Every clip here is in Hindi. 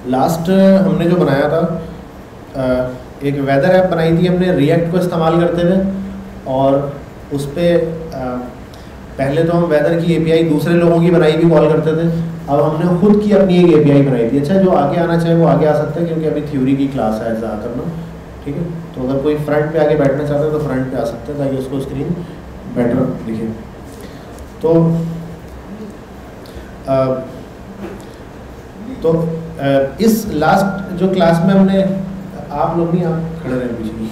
लास्ट हमने जो बनाया था एक वेदर ऐप बनाई थी हमने रिएक्ट को इस्तेमाल करते हुए, और उस पर पहले तो हम वेदर की एपीआई दूसरे लोगों की बनाई भी कॉल करते थे। अब हमने खुद की अपनी एक एपीआई बनाई थी। अच्छा, जो आगे आना चाहे वो आगे आ सकता है, क्योंकि अभी थ्योरी की क्लास है ज़्यादातर ना। ठीक है, तो अगर कोई फ्रंट पे आगे बैठना चाहता है तो फ्रंट पे आ सकता है, ताकि उसको स्क्रीन बेटर दिखे। तो इस लास्ट जो क्लास में हमने, आप लोग नहीं, आप खड़े रहे पीछे।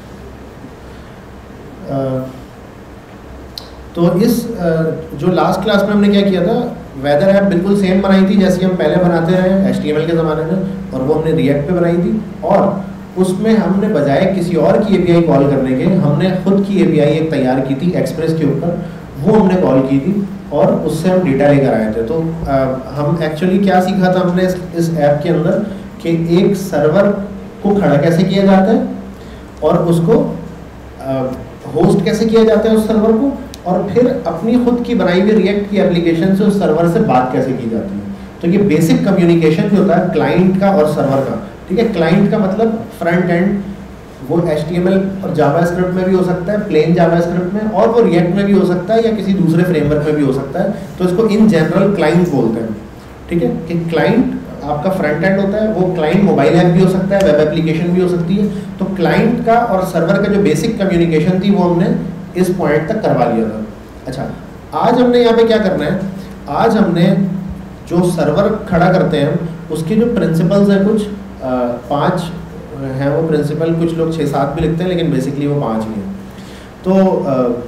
तो इस जो लास्ट क्लास में हमने क्या किया था, वेदर ऐप बिल्कुल सेम बनाई थी जैसी हम पहले बनाते रहे HTML के ज़माने में, और वो हमने रिएक्ट पे बनाई थी। और उसमें हमने बजाय किसी और की एपीआई कॉल करने के, हमने खुद की एपीआई एक तैयार की थी एक्सप्रेस के ऊपर, वो हमने कॉल की थी और उससे हम डेटा लेकर आए थे। तो हम एक्चुअली क्या सीखा था हमने इस ऐप के अंदर, कि एक सर्वर को खड़ा कैसे किया जाता है और उसको होस्ट कैसे किया जाता है उस सर्वर को, और फिर अपनी खुद की बनाई हुई रिएक्ट की एप्लीकेशन से उस सर्वर से बात कैसे की जाती है। तो ये बेसिक कम्युनिकेशन जो होता है क्लाइंट का और सर्वर का, ठीक है। क्लाइंट का मतलब फ्रंट एंड, वो HTML और जावास्क्रिप्ट में भी हो सकता है, प्लेन जावास्क्रिप्ट में, और वो रिएक्ट में भी हो सकता है, या किसी दूसरे फ्रेमवर्क में भी हो सकता है। तो इसको इन जनरल क्लाइंट बोलते हैं, ठीक है। कि क्लाइंट आपका फ्रंट एंड होता है, वो क्लाइंट मोबाइल ऐप भी हो सकता है, वेब एप्लीकेशन भी हो सकती है। तो क्लाइंट का और सर्वर का जो बेसिक कम्युनिकेशन थी वो हमने इस पॉइंट तक करवा लिया था। अच्छा, आज हमने यहाँ पे क्या करना है, आज हमने जो सर्वर खड़ा करते हैं उसके जो प्रिंसिपल्स हैं, कुछ 5 हैं वो प्रिंसिपल, कुछ लोग 6-7 भी लिखते हैं, लेकिन बेसिकली वो 5 ही हैं। तो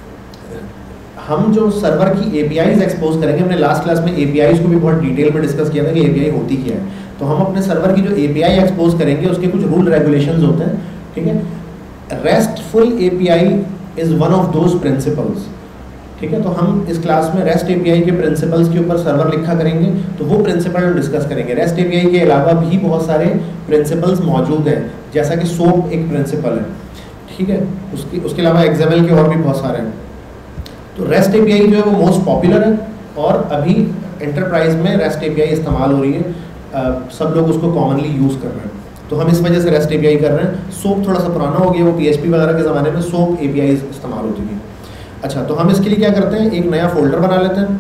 हम जो सर्वर की एपीआईज एक्सपोज करेंगे, हमने लास्ट क्लास में एपीआईज को भी बहुत डिटेल में डिस्कस किया था कि एपीआई होती क्या है। तो हम अपने सर्वर की जो एपीआई एक्सपोज करेंगे उसके कुछ रूल रेगुलेशंस होते हैं, ठीक है। RESTful API is one of those principles, ठीक है। तो हम इस क्लास में रेस्ट एपीआई के प्रिंसिपल्स के ऊपर सर्वर लिखा करेंगे, तो वो प्रिंसिपल हम डिस्कस करेंगे। रेस्ट एपीआई के अलावा भी बहुत सारे प्रिंसिपल्स मौजूद हैं, जैसा कि सोप एक प्रिंसिपल है, ठीक है। उसके अलावा XML के और भी बहुत सारे हैं। तो रेस्ट एपीआई जो है वो मोस्ट पॉपुलर है, और अभी एंटरप्राइज में रेस्ट एपीआई इस्तेमाल हो रही है, सब लोग उसको कॉमनली यूज़ कर रहे हैं। तो हम इस वजह से रेस्ट एपीआई कर रहे हैं। सोप थोड़ा सा पुराना हो गया, वो PHP वगैरह के ज़माने में सोप एपीआई इस्तेमाल होती थी। अच्छा, तो हम इसके लिए क्या करते हैं, एक नया फोल्डर बना लेते हैं,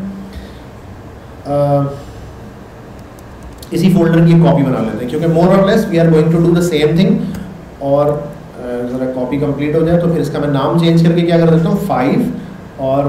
इसी फोल्डर की कॉपी बना लेते हैं, क्योंकि मोर और less we are going to do the same thing. और ज़रा कॉपी कंप्लीट हो जाए तो फिर इसका मैं नाम चेंज करके क्या कर देता हूँ, 5, और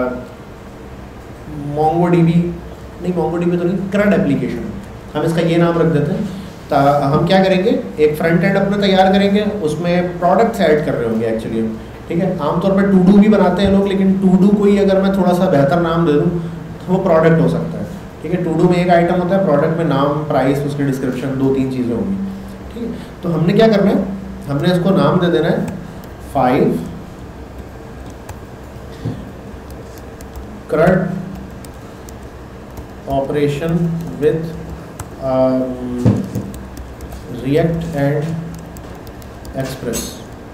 MongoDB तो नहीं, CRUD एप्लीकेशन, हम इसका ये नाम रख देते हैं। हम क्या करेंगे, एक फ्रंट एंड अपना तैयार करेंगे, उसमें प्रोडक्ट्स ऐड कर रहे होंगे एक्चुअली हम, ठीक है। आमतौर पर टू डू भी बनाते हैं लोग, लेकिन टू डू को ही अगर मैं थोड़ा सा बेहतर नाम दे दूँ तो वो प्रोडक्ट हो सकता है, ठीक है। टू डू में एक आइटम होता है, प्रोडक्ट में नाम, प्राइस, उसकी डिस्क्रिप्शन, 2-3 चीज़ें होंगी, ठीक है। तो हमने क्या करना है, हमने इसको नाम दे देना है 5 CRUD operation with React and Express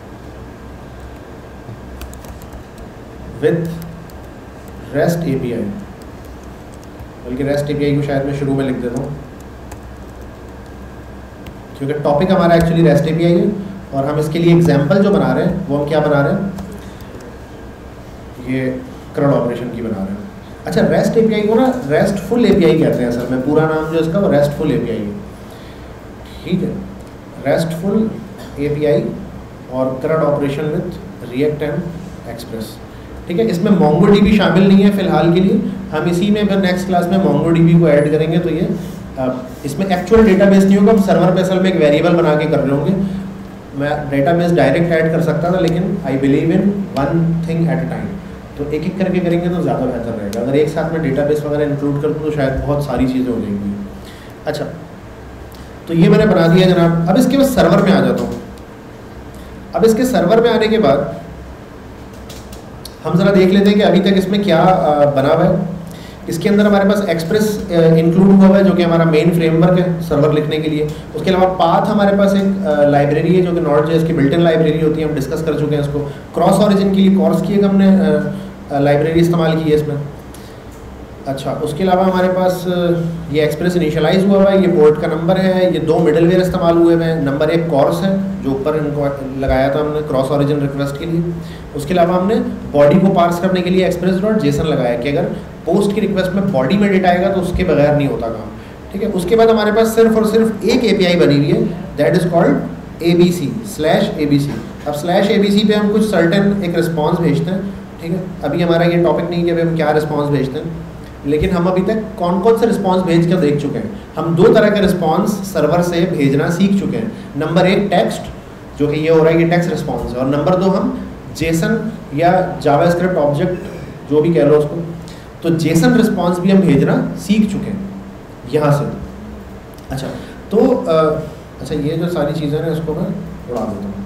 with REST API. बल्कि रेस्ट एपीआई को शायद मैं शुरू में लिख देता हूँ, क्योंकि टॉपिक हमारा एक्चुअली रेस्ट एपीआई है, और हम इसके लिए एग्जाम्पल जो बना रहे हैं वो हम क्या बना रहे हैं, ये CRUD ऑपरेशन की बना रहे हैं। अच्छा, रेस्ट एपीआई को ना रेस्टफुल एपीआई कहते हैं असल में, पूरा नाम जो इसका वो रेस्टफुल एपीआई है, ठीक है। रेस्टफुल एपीआई और CRUD operation with React and Express, ठीक है। इसमें MongoDB शामिल नहीं है फिलहाल के लिए, हम इसी में फिर नेक्स्ट क्लास में MongoDB को ऐड करेंगे। तो ये इसमें एक्चुअल डेटाबेस नहीं होगा, हम सर्वर पे असल में एक वेरिएबल बना के कर रहे होंगे। मैं डेटाबेस डायरेक्ट ऐड कर सकता था, लेकिन I believe in one thing at a time, तो एक एक करके करेंगे तो ज़्यादा बेहतर रहेगा। अगर एक साथ में डेटाबेस वगैरह इंक्लूड कर दूँ तो शायद बहुत सारी चीज़ें हो जाएंगी। अच्छा, तो ये मैंने बना दिया जनाब। अब इसके बाद सर्वर में आ जाता हूँ। अब इसके सर्वर में आने के बाद हम ज़रा देख लेते हैं कि अभी तक इसमें क्या बना हुआ है। इसके अंदर हमारे पास एक्सप्रेस इंक्लूड हुआ है, जो कि हमारा मेन फ्रेमवर्क है सर्वर लिखने के लिए। उसके अलावा पाथ हमारे पास एक लाइब्रेरी है, जो कि Node.js की बिल्ट इन लाइब्रेरी होती है, हम डिस्कस कर चुके हैं इसको। क्रॉस ऑरिजिन के लिए कॉर्स की एक हमने लाइब्रेरी इस्तेमाल की है इसमें। अच्छा, उसके अलावा हमारे पास ये एक्सप्रेस इनिशियलाइज हुआ हुआ है, ये पोर्ट का नंबर है, ये दो मिडलवेयर इस्तेमाल हुए हुए हैं। नंबर एक कॉर्स है जो ऊपर इनको लगाया था हमने क्रॉस ओरिजिन रिक्वेस्ट के लिए। उसके अलावा हमने बॉडी को पार्स करने के लिए एक्सप्रेस डॉट जेसन लगाया कि अगर पोस्ट की रिक्वेस्ट में बॉडी में डेटा आएगा तो उसके बगैर नहीं होता काम, ठीक है। उसके बाद हमारे पास सिर्फ और सिर्फ एक एपीआई बनी हुई है, दैट इज़ कॉल्ड ABC/ABC। अब /ABC पे हम कुछ सर्टेन एक रिस्पॉन्स भेजते हैं, ठीक है। अभी हमारा ये टॉपिक नहीं है कि अभी हम क्या रिस्पॉन्स भेजते हैं, लेकिन हम अभी तक कौन कौन से रिस्पॉन्स भेज कर देख चुके हैं। हम दो तरह के रिस्पॉन्स सर्वर से भेजना सीख चुके हैं। नंबर एक टेक्स्ट, जो कि ये हो रहा है, ये टेक्स्ट रिस्पॉन्स है। और नंबर दो हम जेसन या जावास्क्रिप्ट ऑब्जेक्ट जो भी कह लो उसको, तो जेसन रिस्पॉन्स भी हम भेजना सीख चुके हैं यहाँ से। अच्छा, तो अच्छा ये जो सारी चीज़ें हैं इसको मैं उड़ा देता हूँ।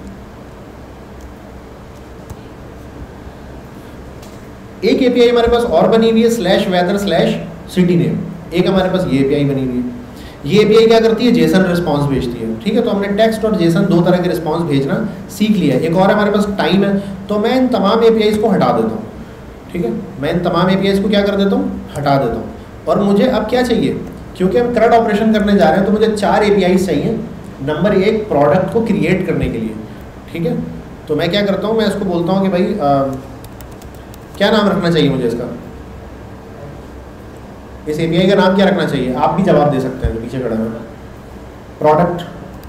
एक एपीआई हमारे पास और बनी हुई है /weather/city_name, एक हमारे पास ये एपीआई बनी हुई है। ये एपीआई क्या करती है, जेसन रिस्पॉन्स भेजती है, ठीक है। तो हमने टेक्स्ट और जेसन दो तरह के रिस्पॉन्स भेजना सीख लिया। एक और हमारे पास टाइम है, तो मैं इन तमाम एपीआईज को हटा देता हूँ, ठीक है। मैं इन तमाम एपीआईज को क्या कर देता हूँ, हटा देता हूँ। और मुझे अब क्या चाहिए, क्योंकि हम CRUD ऑपरेशन करने जा रहे हैं, तो मुझे 4 एपीआईज चाहिए। नंबर एक, प्रोडक्ट को क्रिएट करने के लिए, ठीक है। तो मैं क्या करता हूँ, मैं इसको बोलता हूँ कि भाई क्या नाम रखना चाहिए मुझे इसका, इस एपीआई का नाम क्या रखना चाहिए, आप भी जवाब दे सकते हैं जो पीछे खड़ा है। Product,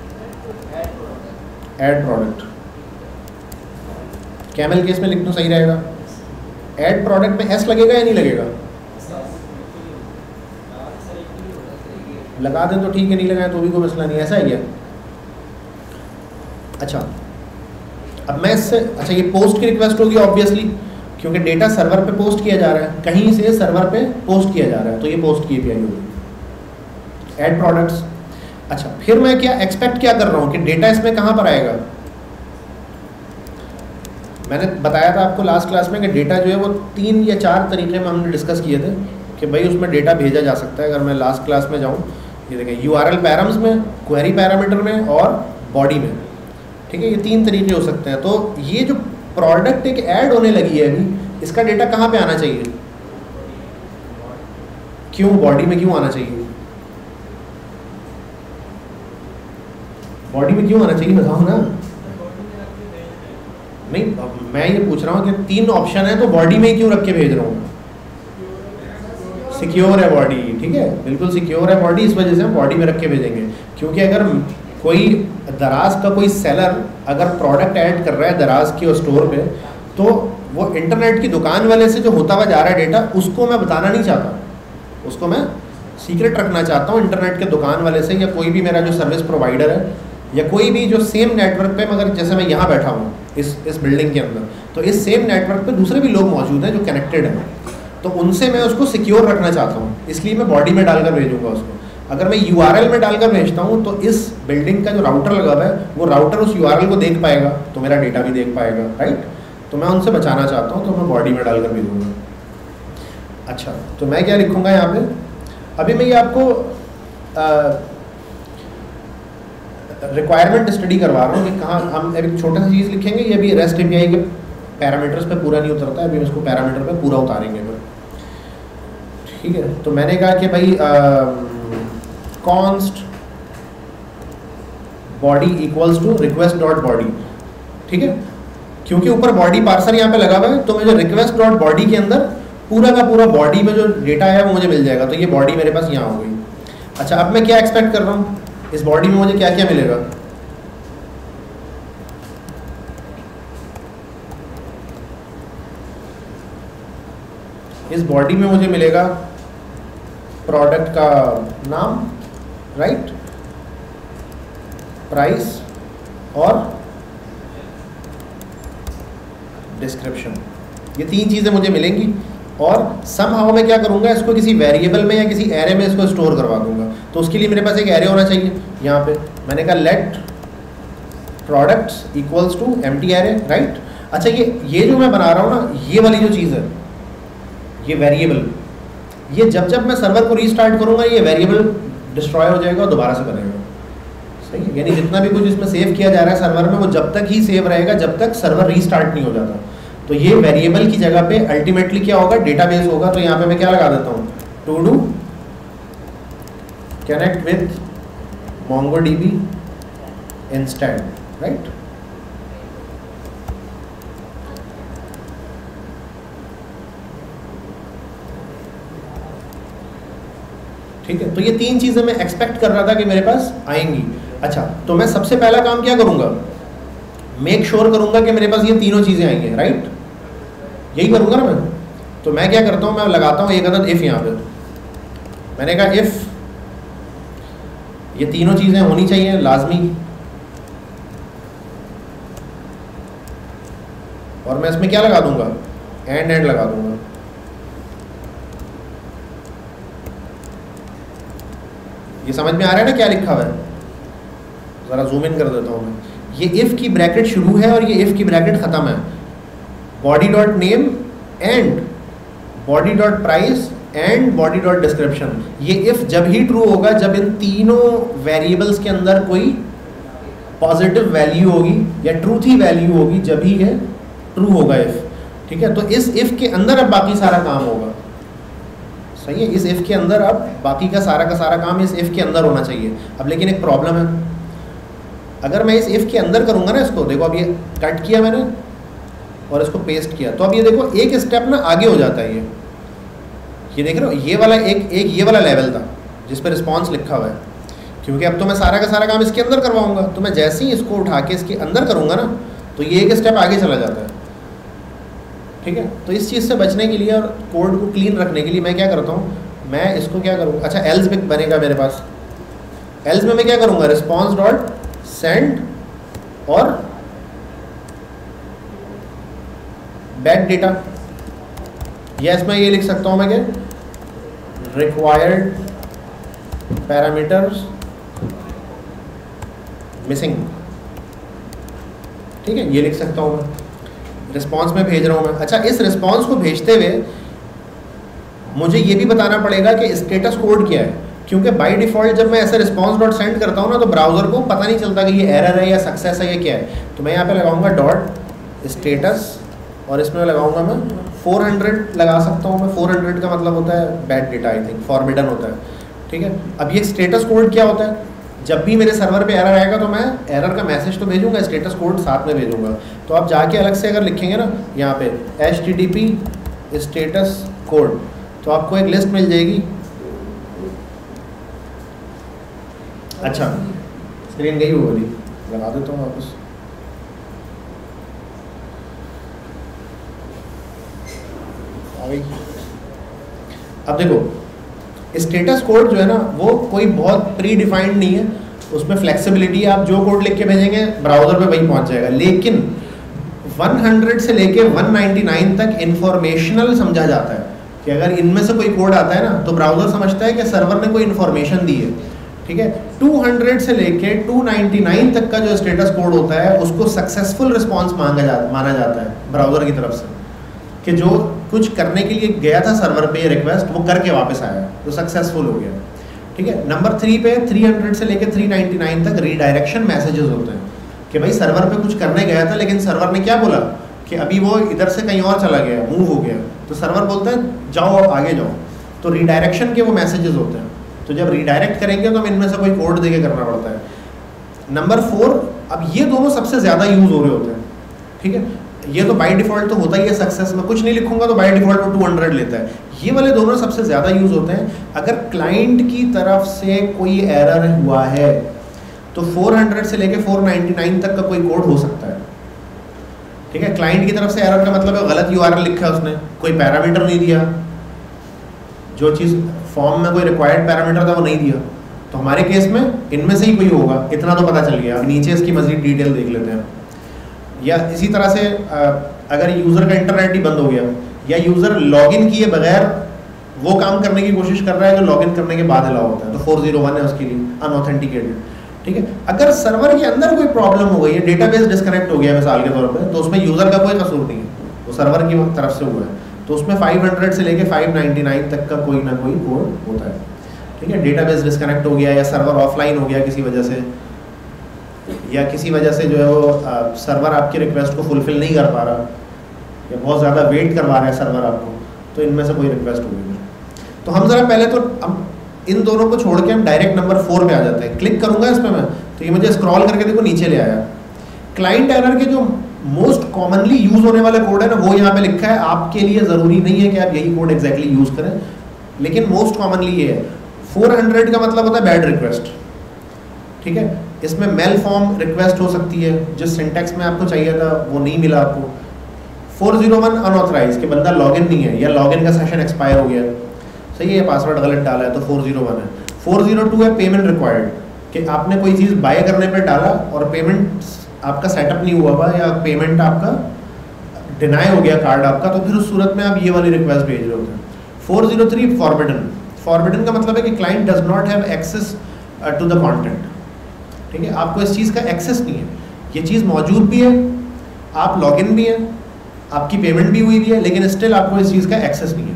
add product, camel case में लिख दूँ सही रहेगा। ऐड प्रोडक्ट में एस लगेगा या नहीं लगेगा, लगा दें तो ठीक है, नहीं लगाए तो भी कोई मसला नहीं, ऐसा ही है। अच्छा, अब मैं इससे, अच्छा ये पोस्ट की रिक्वेस्ट होगी ऑब्वियसली, क्योंकि डेटा सर्वर पे पोस्ट किया जा रहा है, कहीं से सर्वर पे पोस्ट किया जा रहा है, तो ये पोस्ट की एपीआई होगी। Add products. अच्छा, फिर मैं क्या एक्सपेक्ट क्या कर रहा हूँ कि डेटा इसमें कहाँ पर आएगा। मैंने बताया था आपको लास्ट क्लास में कि डेटा जो है वो 3 या 4 तरीके में हमने डिस्कस किए थे कि भाई उसमें डेटा भेजा जा सकता है। अगर मैं लास्ट क्लास में जाऊँ, ये देखें, URL पैराम्स में, क्वेरी पैरामीटर में और बॉडी में, ठीक है। ये 3 तरीके हो सकते हैं। तो ये जो प्रोडक्ट एक ऐड होने लगी है अभी, इसका डेटा कहाँ पे आना चाहिए, क्यों बॉडी में क्यों आना चाहिए, बॉडी में क्यों आना चाहिए बताओ ना। नहीं, मैं ये पूछ रहा हूँ कि 3 ऑप्शन है तो बॉडी में ही क्यों रख के भेज रहा हूँ। सिक्योर है बॉडी, ठीक है, बिल्कुल सिक्योर है बॉडी, इस वजह से हम बॉडी में रख के भेजेंगे। क्योंकि अगर कोई दराज का कोई सेलर अगर प्रोडक्ट ऐड कर रहा है दराज की स्टोर पे, तो वो इंटरनेट की दुकान वाले से जो होता हुआ जा रहा है डेटा, उसको मैं बताना नहीं चाहता, उसको मैं सीक्रेट रखना चाहता हूँ इंटरनेट के दुकान वाले से, या कोई भी मेरा जो सर्विस प्रोवाइडर है, या कोई भी जो सेम नेटवर्क पे, मगर जैसे मैं यहाँ बैठा हूँ इस बिल्डिंग के अंदर, तो इस सेम नेटवर्क पे दूसरे भी लोग मौजूद हैं जो कनेक्टेड हैं, तो उनसे मैं उसको सिक्योर रखना चाहता हूँ, इसलिए मैं बॉडी में डालकर भेजूँगा उसको। अगर मैं URL में डालकर भेजता हूँ तो इस बिल्डिंग का जो राउटर लगा हुआ है वो राउटर उस URL को देख पाएगा, तो मेरा डेटा भी देख पाएगा, राइट। तो मैं उनसे बचाना चाहता हूँ, तो मैं बॉडी में डालकर भेजूँगा। अच्छा, तो मैं क्या लिखूँगा यहाँ पे, अभी मैं ये आपको रिक्वायरमेंट स्टडी करवा रहा हूँ कि कहाँ हम एक छोटा सा चीज़ लिखेंगे। ये अभी REST API के पैरामीटर्स पे पूरा नहीं उतरता है, अभी हम इसको पैरामीटर पे पूरा उतारेंगे फिर, ठीक है। तो मैंने कहा कि भाई const body equals to request dot body, ठीक है। क्योंकि ऊपर बॉडी पार्सर यहाँ पे लगा हुआ है, तो मुझे request dot body के अंदर पूरा का पूरा बॉडी में जो डेटा है वो मुझे मिल जाएगा। तो ये बॉडी मेरे पास यहाँ हो गई। अच्छा, अब मैं क्या एक्सपेक्ट कर रहा हूँ, इस बॉडी में मुझे क्या क्या मिलेगा। इस बॉडी में मुझे मिलेगा प्रोडक्ट का नाम, राइट, प्राइस और डिस्क्रिप्शन, ये 3 चीज़ें मुझे मिलेंगी। और समहाउ मैं क्या करूँगा, इसको किसी वेरिएबल में या किसी एरे में इसको स्टोर करवा दूंगा। तो उसके लिए मेरे पास एक एरे होना चाहिए। यहाँ पे मैंने कहा let products equals to empty array, right. अच्छा, ये जो मैं बना रहा हूँ ना, ये वाली जो चीज़ है, ये वेरिएबल, ये जब मैं सर्वर को रीस्टार्ट करूँगा ये वेरिएबल डिस्ट्रॉय हो जाएगा और दोबारा से बनेगा, सही है। यानी जितना भी कुछ इसमें सेव किया जा रहा है सर्वर में, वो जब तक ही सेव रहेगा जब तक सर्वर रीस्टार्ट नहीं हो जाता। तो ये वेरिएबल की जगह पे अल्टीमेटली क्या होगा, डेटाबेस होगा। तो यहाँ पे मैं क्या लगा देता हूँ, to do connect with MongoDB instead, right? ठीक है, तो ये तीन चीजें मैं एक्सपेक्ट कर रहा था कि मेरे पास आएंगी। अच्छा, तो मैं सबसे पहला काम क्या करूंगा, मेक श्योर करूंगा कि मेरे पास ये तीनों चीजें आएंगी, राइट? यही करूंगा ना मैं। तो मैं क्या करता हूं, मैं लगाता हूं एक अदद इफ। यहां पे मैंने कहा इफ ये तीनों चीजें होनी चाहिए लाजमी, और मैं इसमें क्या लगा दूंगा, एंड लगा दूंगा। ये समझ में आ रहा है ना क्या लिखा हुआ है? जरा जूम इन कर देता हूं मैं। ये इफ की ब्रैकेट शुरू है और ये इफ की ब्रैकेट खत्म है। Body dot name and body dot price and body dot description. ये इफ जब ही ट्रू होगा जब इन तीनों वेरिएबल्स के अंदर कोई पॉजिटिव वैल्यू होगी या ट्रूथ ही वैल्यू होगी, जब ही ये ट्रू होगा इफ। ठीक है, तो इस इफ के अंदर अब बाकी सारा काम होगा। सही है, इस इफ के अंदर अब बाकी का सारा काम इस इफ के अंदर होना चाहिए। अब लेकिन एक प्रॉब्लम है, अगर मैं इस इफ के अंदर करूंगा ना इसको, देखो अब ये कट किया मैंने और इसको पेस्ट किया, तो अब ये देखो एक स्टेप ना आगे हो जाता है। ये देख रहे हो, ये वाला एक ये वाला लेवल था जिस पर रिस्पॉन्स लिखा हुआ है, क्योंकि अब तो मैं सारा का सारा काम इसके अंदर करवाऊंगा। तो मैं जैसे ही इसको उठा के इसके अंदर करूंगा ना, तो ये एक स्टेप आगे चला जाता है। ठीक है, तो इस चीज़ से बचने के लिए और कोड को क्लीन रखने के लिए मैं क्या करता हूँ, मैं इसको क्या करूँगा, अच्छा एल्स में बनेगा मेरे पास। एल्स में मैं क्या करूँगा, रिस्पॉन्स डॉट सेंड और बैक डेटा, या इसमें ये लिख सकता हूँ मैं क्या, रिक्वायर्ड पैरामीटर्स मिसिंग। ठीक है, ये लिख सकता हूँ मैं, रिस्पॉन्स में भेज रहा हूँ मैं। अच्छा, इस रिस्पॉन्स को भेजते हुए मुझे ये भी बताना पड़ेगा कि स्टेटस कोड क्या है, क्योंकि बाय डिफ़ॉल्ट जब मैं ऐसे रिस्पॉन्स डॉट सेंड करता हूँ ना, तो ब्राउज़र को पता नहीं चलता कि ये एरर है या सक्सेस है या क्या है। तो मैं यहाँ पे लगाऊंगा डॉट स्टेटस और इसमें लगाऊंगा मैं 400 लगा सकता हूँ मैं। 400 का मतलब होता है bad data, I think forbidden होता है। ठीक है, अब ये स्टेटस कोड क्या होता है, जब भी मेरे सर्वर पे एरर आएगा तो मैं एरर का मैसेज तो भेजूंगा, स्टेटस कोड साथ में भेजूंगा। तो आप जाके अलग से अगर लिखेंगे ना यहाँ पे HTTP स्टेटस कोड, तो आपको एक लिस्ट मिल जाएगी। अच्छा, स्क्रीन गई वो वाली, लगा देता हूँ वापस। आ गई। अब देखो, स्टेटस कोड जो है ना, वो कोई बहुत प्री डिफाइंड नहीं है, उसमें फ्लेक्सिबिलिटी है। आप जो कोड लिख के भेजेंगे ब्राउज़र पे वही पहुंच जाएगा। लेकिन 100 से लेके 199 तक इंफॉर्मेशनल समझा जाता है कि अगर इनमें से कोई कोड आता है ना, तो ब्राउज़र समझता है कि सर्वर ने कोई इन्फॉर्मेशन दी है। ठीक है, 200 से लेके 299 तक का जो स्टेटस कोड होता है, उसको सक्सेसफुल रिस्पॉन्स माना जाता है ब्राउज़र की तरफ से, कि जो कुछ करने के लिए गया था सर्वर पे रिक्वेस्ट, वो करके वापस आया, तो सक्सेसफुल हो गया। ठीक है, नंबर 3 पे 300 से लेके 399 तक रीडायरेक्शन मैसेजेस होते हैं कि भाई सर्वर पे कुछ करने गया था, लेकिन सर्वर ने क्या बोला कि अभी वो इधर से कहीं और चला गया, मूव हो गया, तो सर्वर बोलता है जाओ आगे जाओ। तो रीडायरेक्शन के वो मैसेजेस होते हैं। तो जब रीडायरेक्ट करेंगे तो हम इनमें से कोई कोड देके करना पड़ता है। नंबर 4, अब ये दोनों सबसे ज़्यादा यूज़ हो रहे होते हैं। ठीक है, ये तो बाय डिफ़ॉल्ट तो होता ही है सक्सेस में, कुछ नहीं लिखूंगा तो बाय डिफ़ॉल्ट वो 200 लेता है। ये वाले दोनों सबसे ज़्यादा यूज़ होते हैं। अगर क्लाइंट की तरफ से कोई एरर हुआ है तो 400 से लेके 499 तक का कोई कोड हो सकता है। ठीक है, क्लाइंट की तरफ से एरर का मतलब है गलत URL लिखा है उसने, कोई पैरामीटर नहीं दिया, जो चीज़ फॉर्म में कोई रिक्वायर्ड पैरामीटर था वो नहीं दिया। तो हमारे केस में इनमें से ही कोई होगा, इतना तो पता चल गया। अब नीचे इसकी मज़ीद डिटेल देख लेते हैं। या इसी तरह से अगर यूज़र का इंटरनेट ही बंद हो गया, या यूज़र लॉगिन किए बगैर वो काम करने की कोशिश कर रहा है जो लॉगिन करने के बाद अलाउ होता है, तो 401 है उसके लिए, अनऑथेंटिकेटेड। ठीक है, अगर सर्वर के अंदर कोई प्रॉब्लम हो गई है, डेटाबेस डिस्कनेक्ट हो गया मिसाल के तौर पे, तो उसमें यूज़र का कोई कसूर नहीं है, वो सर्वर की तरफ से हुआ है। तो उसमें 500 से लेके 599 तक का कोई ना कोई कोड होता है। ठीक है, डेटाबेस डिस्कनेक्ट हो गया, या सर्वर ऑफलाइन हो गया किसी वजह से, या किसी वजह से जो है वो सर्वर आपकी रिक्वेस्ट को फुलफ़िल नहीं कर पा रहा, या बहुत ज़्यादा वेट करवा रहा है सर्वर आपको, तो इनमें से कोई रिक्वेस्ट होगी। तो हम ज़रा पहले तो हम इन दोनों को छोड़ के हम डायरेक्ट नंबर 4 पे आ जाते हैं। क्लिक करूंगा इस पर मैं, तो ये मुझे स्क्रॉल करके देखो नीचे ले आया। क्लाइंट एरर के जो मोस्ट कॉमनली यूज होने वाला कोड है ना, वो यहाँ पे लिखा है। आपके लिए ज़रूरी नहीं है कि आप यही कोड एग्जैक्टली यूज़ करें, लेकिन मोस्ट कॉमनली ये है। 400 का मतलब होता है बैड रिक्वेस्ट, ठीक है। इसमें मेल फॉर्म रिक्वेस्ट हो सकती है, जिस सिंटैक्स में आपको चाहिए था वो नहीं मिला आपको। 401 अनऑथराइज कि बंदा लॉगिन नहीं है या लॉगिन का सेशन एक्सपायर हो गया, सही है, पासवर्ड गलत डाला है, तो 401 है। 402 है पेमेंट रिक्वायर्ड कि आपने कोई चीज़ बाय करने पर डाला और पेमेंट आपका सेटअप नहीं हुआ हुआ या पेमेंट आपका डिनाई हो गया कार्ड आपका, तो फिर उस सूरत में आप ये वाली रिक्वेस्ट भेज रहे होते हैं। 403 फॉरबिडन। फॉरबिडन का मतलब है कि client does not have access to the content, ठीक है। आपको इस चीज़ का एक्सेस नहीं है, ये चीज़ मौजूद भी है, आप लॉगिन भी हैं, आपकी पेमेंट भी हुई भी है, लेकिन स्टिल आपको इस चीज़ का एक्सेस नहीं है।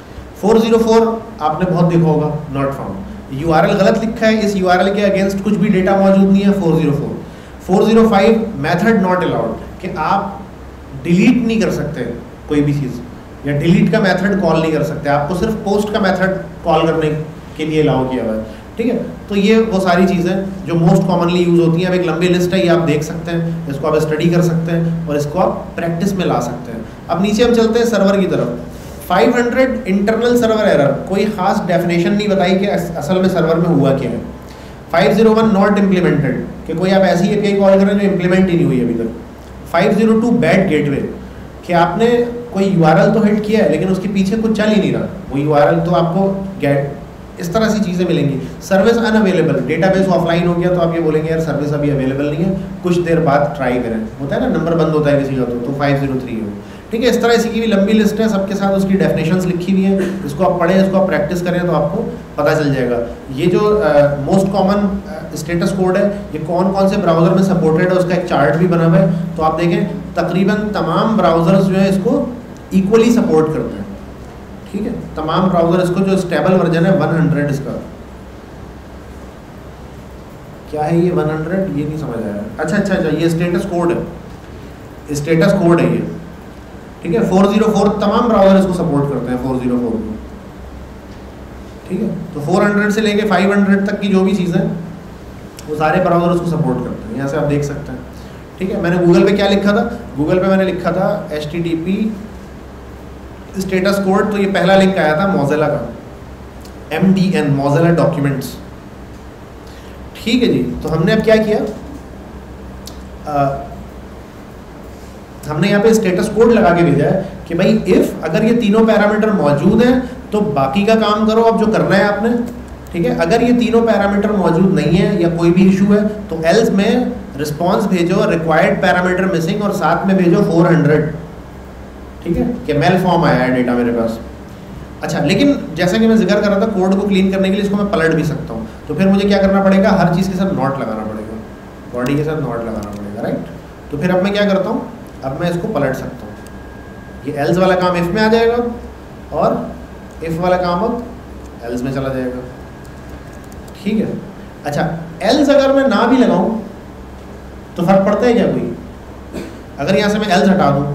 404 आपने बहुत देखा होगा, नॉट फाउंड। URL गलत लिखा है, इस URL के अगेंस्ट कुछ भी डेटा मौजूद नहीं है, 404। 405 मेथड नॉट अलाउड कि आप डिलीट नहीं कर सकते कोई भी चीज़, या डिलीट का मेथड कॉल नहीं कर सकते, आपको सिर्फ पोस्ट का मेथड कॉल करने के लिए अलाउ किया हुआ है, ठीक है। तो ये वो सारी चीज़ें जो मोस्ट कॉमनली यूज़ होती हैं। अब एक लंबी लिस्ट है, ये आप देख सकते हैं, इसको आप स्टडी कर सकते हैं और इसको आप प्रैक्टिस में ला सकते हैं। अब नीचे हम चलते हैं सर्वर की तरफ। 500 इंटरनल सर्वर एरर, कोई खास डेफिनेशन नहीं बताई कि असल में सर्वर में हुआ क्या है। 501 नॉट इम्प्लीमेंटेड कि कोई आप ऐसी API कॉल करें जो इम्प्लीमेंट ही नहीं हुई अभी तक। 502 बैड गेटवे कि आपने कोई URL तो हिट किया है लेकिन उसके पीछे कुछ चल ही नहीं रहा, वो URL तो आपको गेट, इस तरह सी चीज़ें मिलेंगी। सर्विस अनअवेलेबल, डेटाबेस ऑफलाइन हो गया तो आप ये बोलेंगे यार सर्विस अभी अवेलेबल नहीं है, कुछ देर बाद ट्राई करें, होता है ना, नंबर बंद होता है किसी का, तो 503 हो, ठीक है। इस तरह की भी लंबी लिस्ट है, सबके साथ उसकी डेफिनेशंस लिखी हुई है। इसको आप पढ़ें, इसको आप प्रैक्टिस करें तो आपको पता चल जाएगा। ये जो मोस्ट कॉमन स्टेटस कोड है, ये कौन कौन से ब्राउज़र में सपोर्टेड है, उसका एक चार्ट भी बना हुआ है। तो आप देखें तकरीबन तमाम ब्राउज़र्स जो है इसको इक्वली सपोर्ट करते हैं, ठीक है। तमाम ब्राउज़र इसको, जो स्टेबल वर्जन है 100 इसका, क्या है ये 100, ये नहीं समझ आया। अच्छा, ये स्टेटस कोड है, स्टेटस कोड है ये, ठीक है। 404 तमाम ब्राउज़र इसको सपोर्ट करते हैं, 404 को, ठीक है। तो 400 से लेके 500 तक की जो भी चीज़ें, वो सारे ब्राउज़र उसको सपोर्ट करते हैं। यहाँ से आप देख सकते हैं, ठीक है। मैंने गूगल पे क्या लिखा था, गूगल पे मैंने लिखा था HTTP स्टेटस कोड, तो ये पहला लिंक आया था मोज़िला का, MDN मोज़िला डॉक्यूमेंट्स, ठीक है जी। तो हमने अब क्या किया, हमने यहाँ पे स्टेटस कोड लगा के भेजा है कि भाई इफ़ अगर ये तीनों पैरामीटर मौजूद हैं तो बाकी का काम करो अब जो करना है आपने, ठीक है। अगर ये तीनों पैरामीटर मौजूद नहीं है या कोई भी इशू है तो एल्स में रिस्पॉन्स भेजो रिक्वायर्ड पैरामीटर मिसिंग और साथ में भेजो 400, ठीक है, कि मेल फॉर्म आया है डेटा मेरे पास। अच्छा, लेकिन जैसा कि मैं जिक्र कर रहा था, कोड को क्लीन करने के लिए इसको मैं पलट भी सकता हूँ, तो फिर मुझे क्या करना पड़ेगा, हर चीज़ के साथ नॉट लगाना पड़ेगा, बॉडी के साथ नॉट लगाना पड़ेगा, राइट। तो फिर अब मैं क्या करता हूँ, अब मैं इसको पलट सकता हूँ, ये एल्स वाला काम इफ़ में आ जाएगा और इफ़ वाला काम अब एल्स में चला जाएगा, ठीक है। अच्छा, एल्स अगर मैं ना भी लगाऊँ तो फर्क पड़ता है क्या कोई? अगर यहाँ से मैं एल्स हटा दूँ,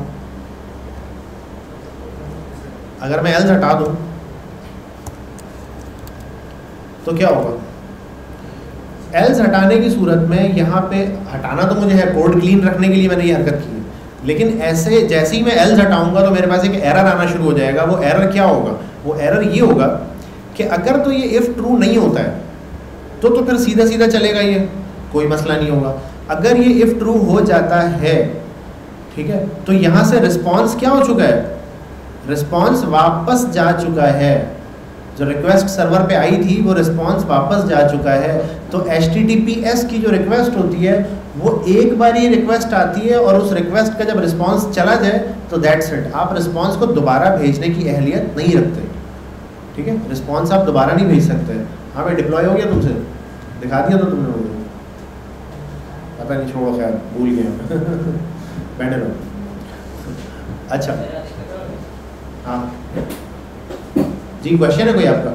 अगर मैं एल्स हटा दूँ तो क्या होगा? एल्स हटाने की सूरत में यहाँ पे हटाना तो मुझे है, कोड क्लीन रखने के लिए मैंने ये हरकत की है, लेकिन ऐसे जैसे ही मैं एल्स हटाऊंगा तो मेरे पास एक एरर आना शुरू हो जाएगा। वो एरर क्या होगा? वो एरर ये होगा कि अगर तो ये इफ़ ट्रू नहीं होता है तो फिर सीधा सीधा चलेगा, ये कोई मसला नहीं होगा। अगर ये इफ़ ट्रू हो जाता है, ठीक है, तो यहाँ से रिस्पॉन्स क्या हो चुका है? रिस्पॉन्स वापस जा चुका है, जो रिक्वेस्ट सर्वर पे आई थी वो रिस्पॉन्स वापस जा चुका है। तो HTTPS की जो रिक्वेस्ट होती है वो एक बार ही रिक्वेस्ट आती है और उस रिक्वेस्ट का जब रिस्पॉन्स चला जाए तो दैट्स इट, आप रिस्पॉन्स को दोबारा भेजने की अहलियत नहीं रखते, ठीक है। रिस्पॉन्स आप दोबारा नहीं भेज सकते। हाँ भाई, डिप्लॉय हो गया तुमसे, दिखा दिया तो तुमने मुझे, पता नहीं, छोड़ो, खैर भूल गया बैठे रहो। अच्छा, हाँ जी, क्वेश्चन है कोई आपका?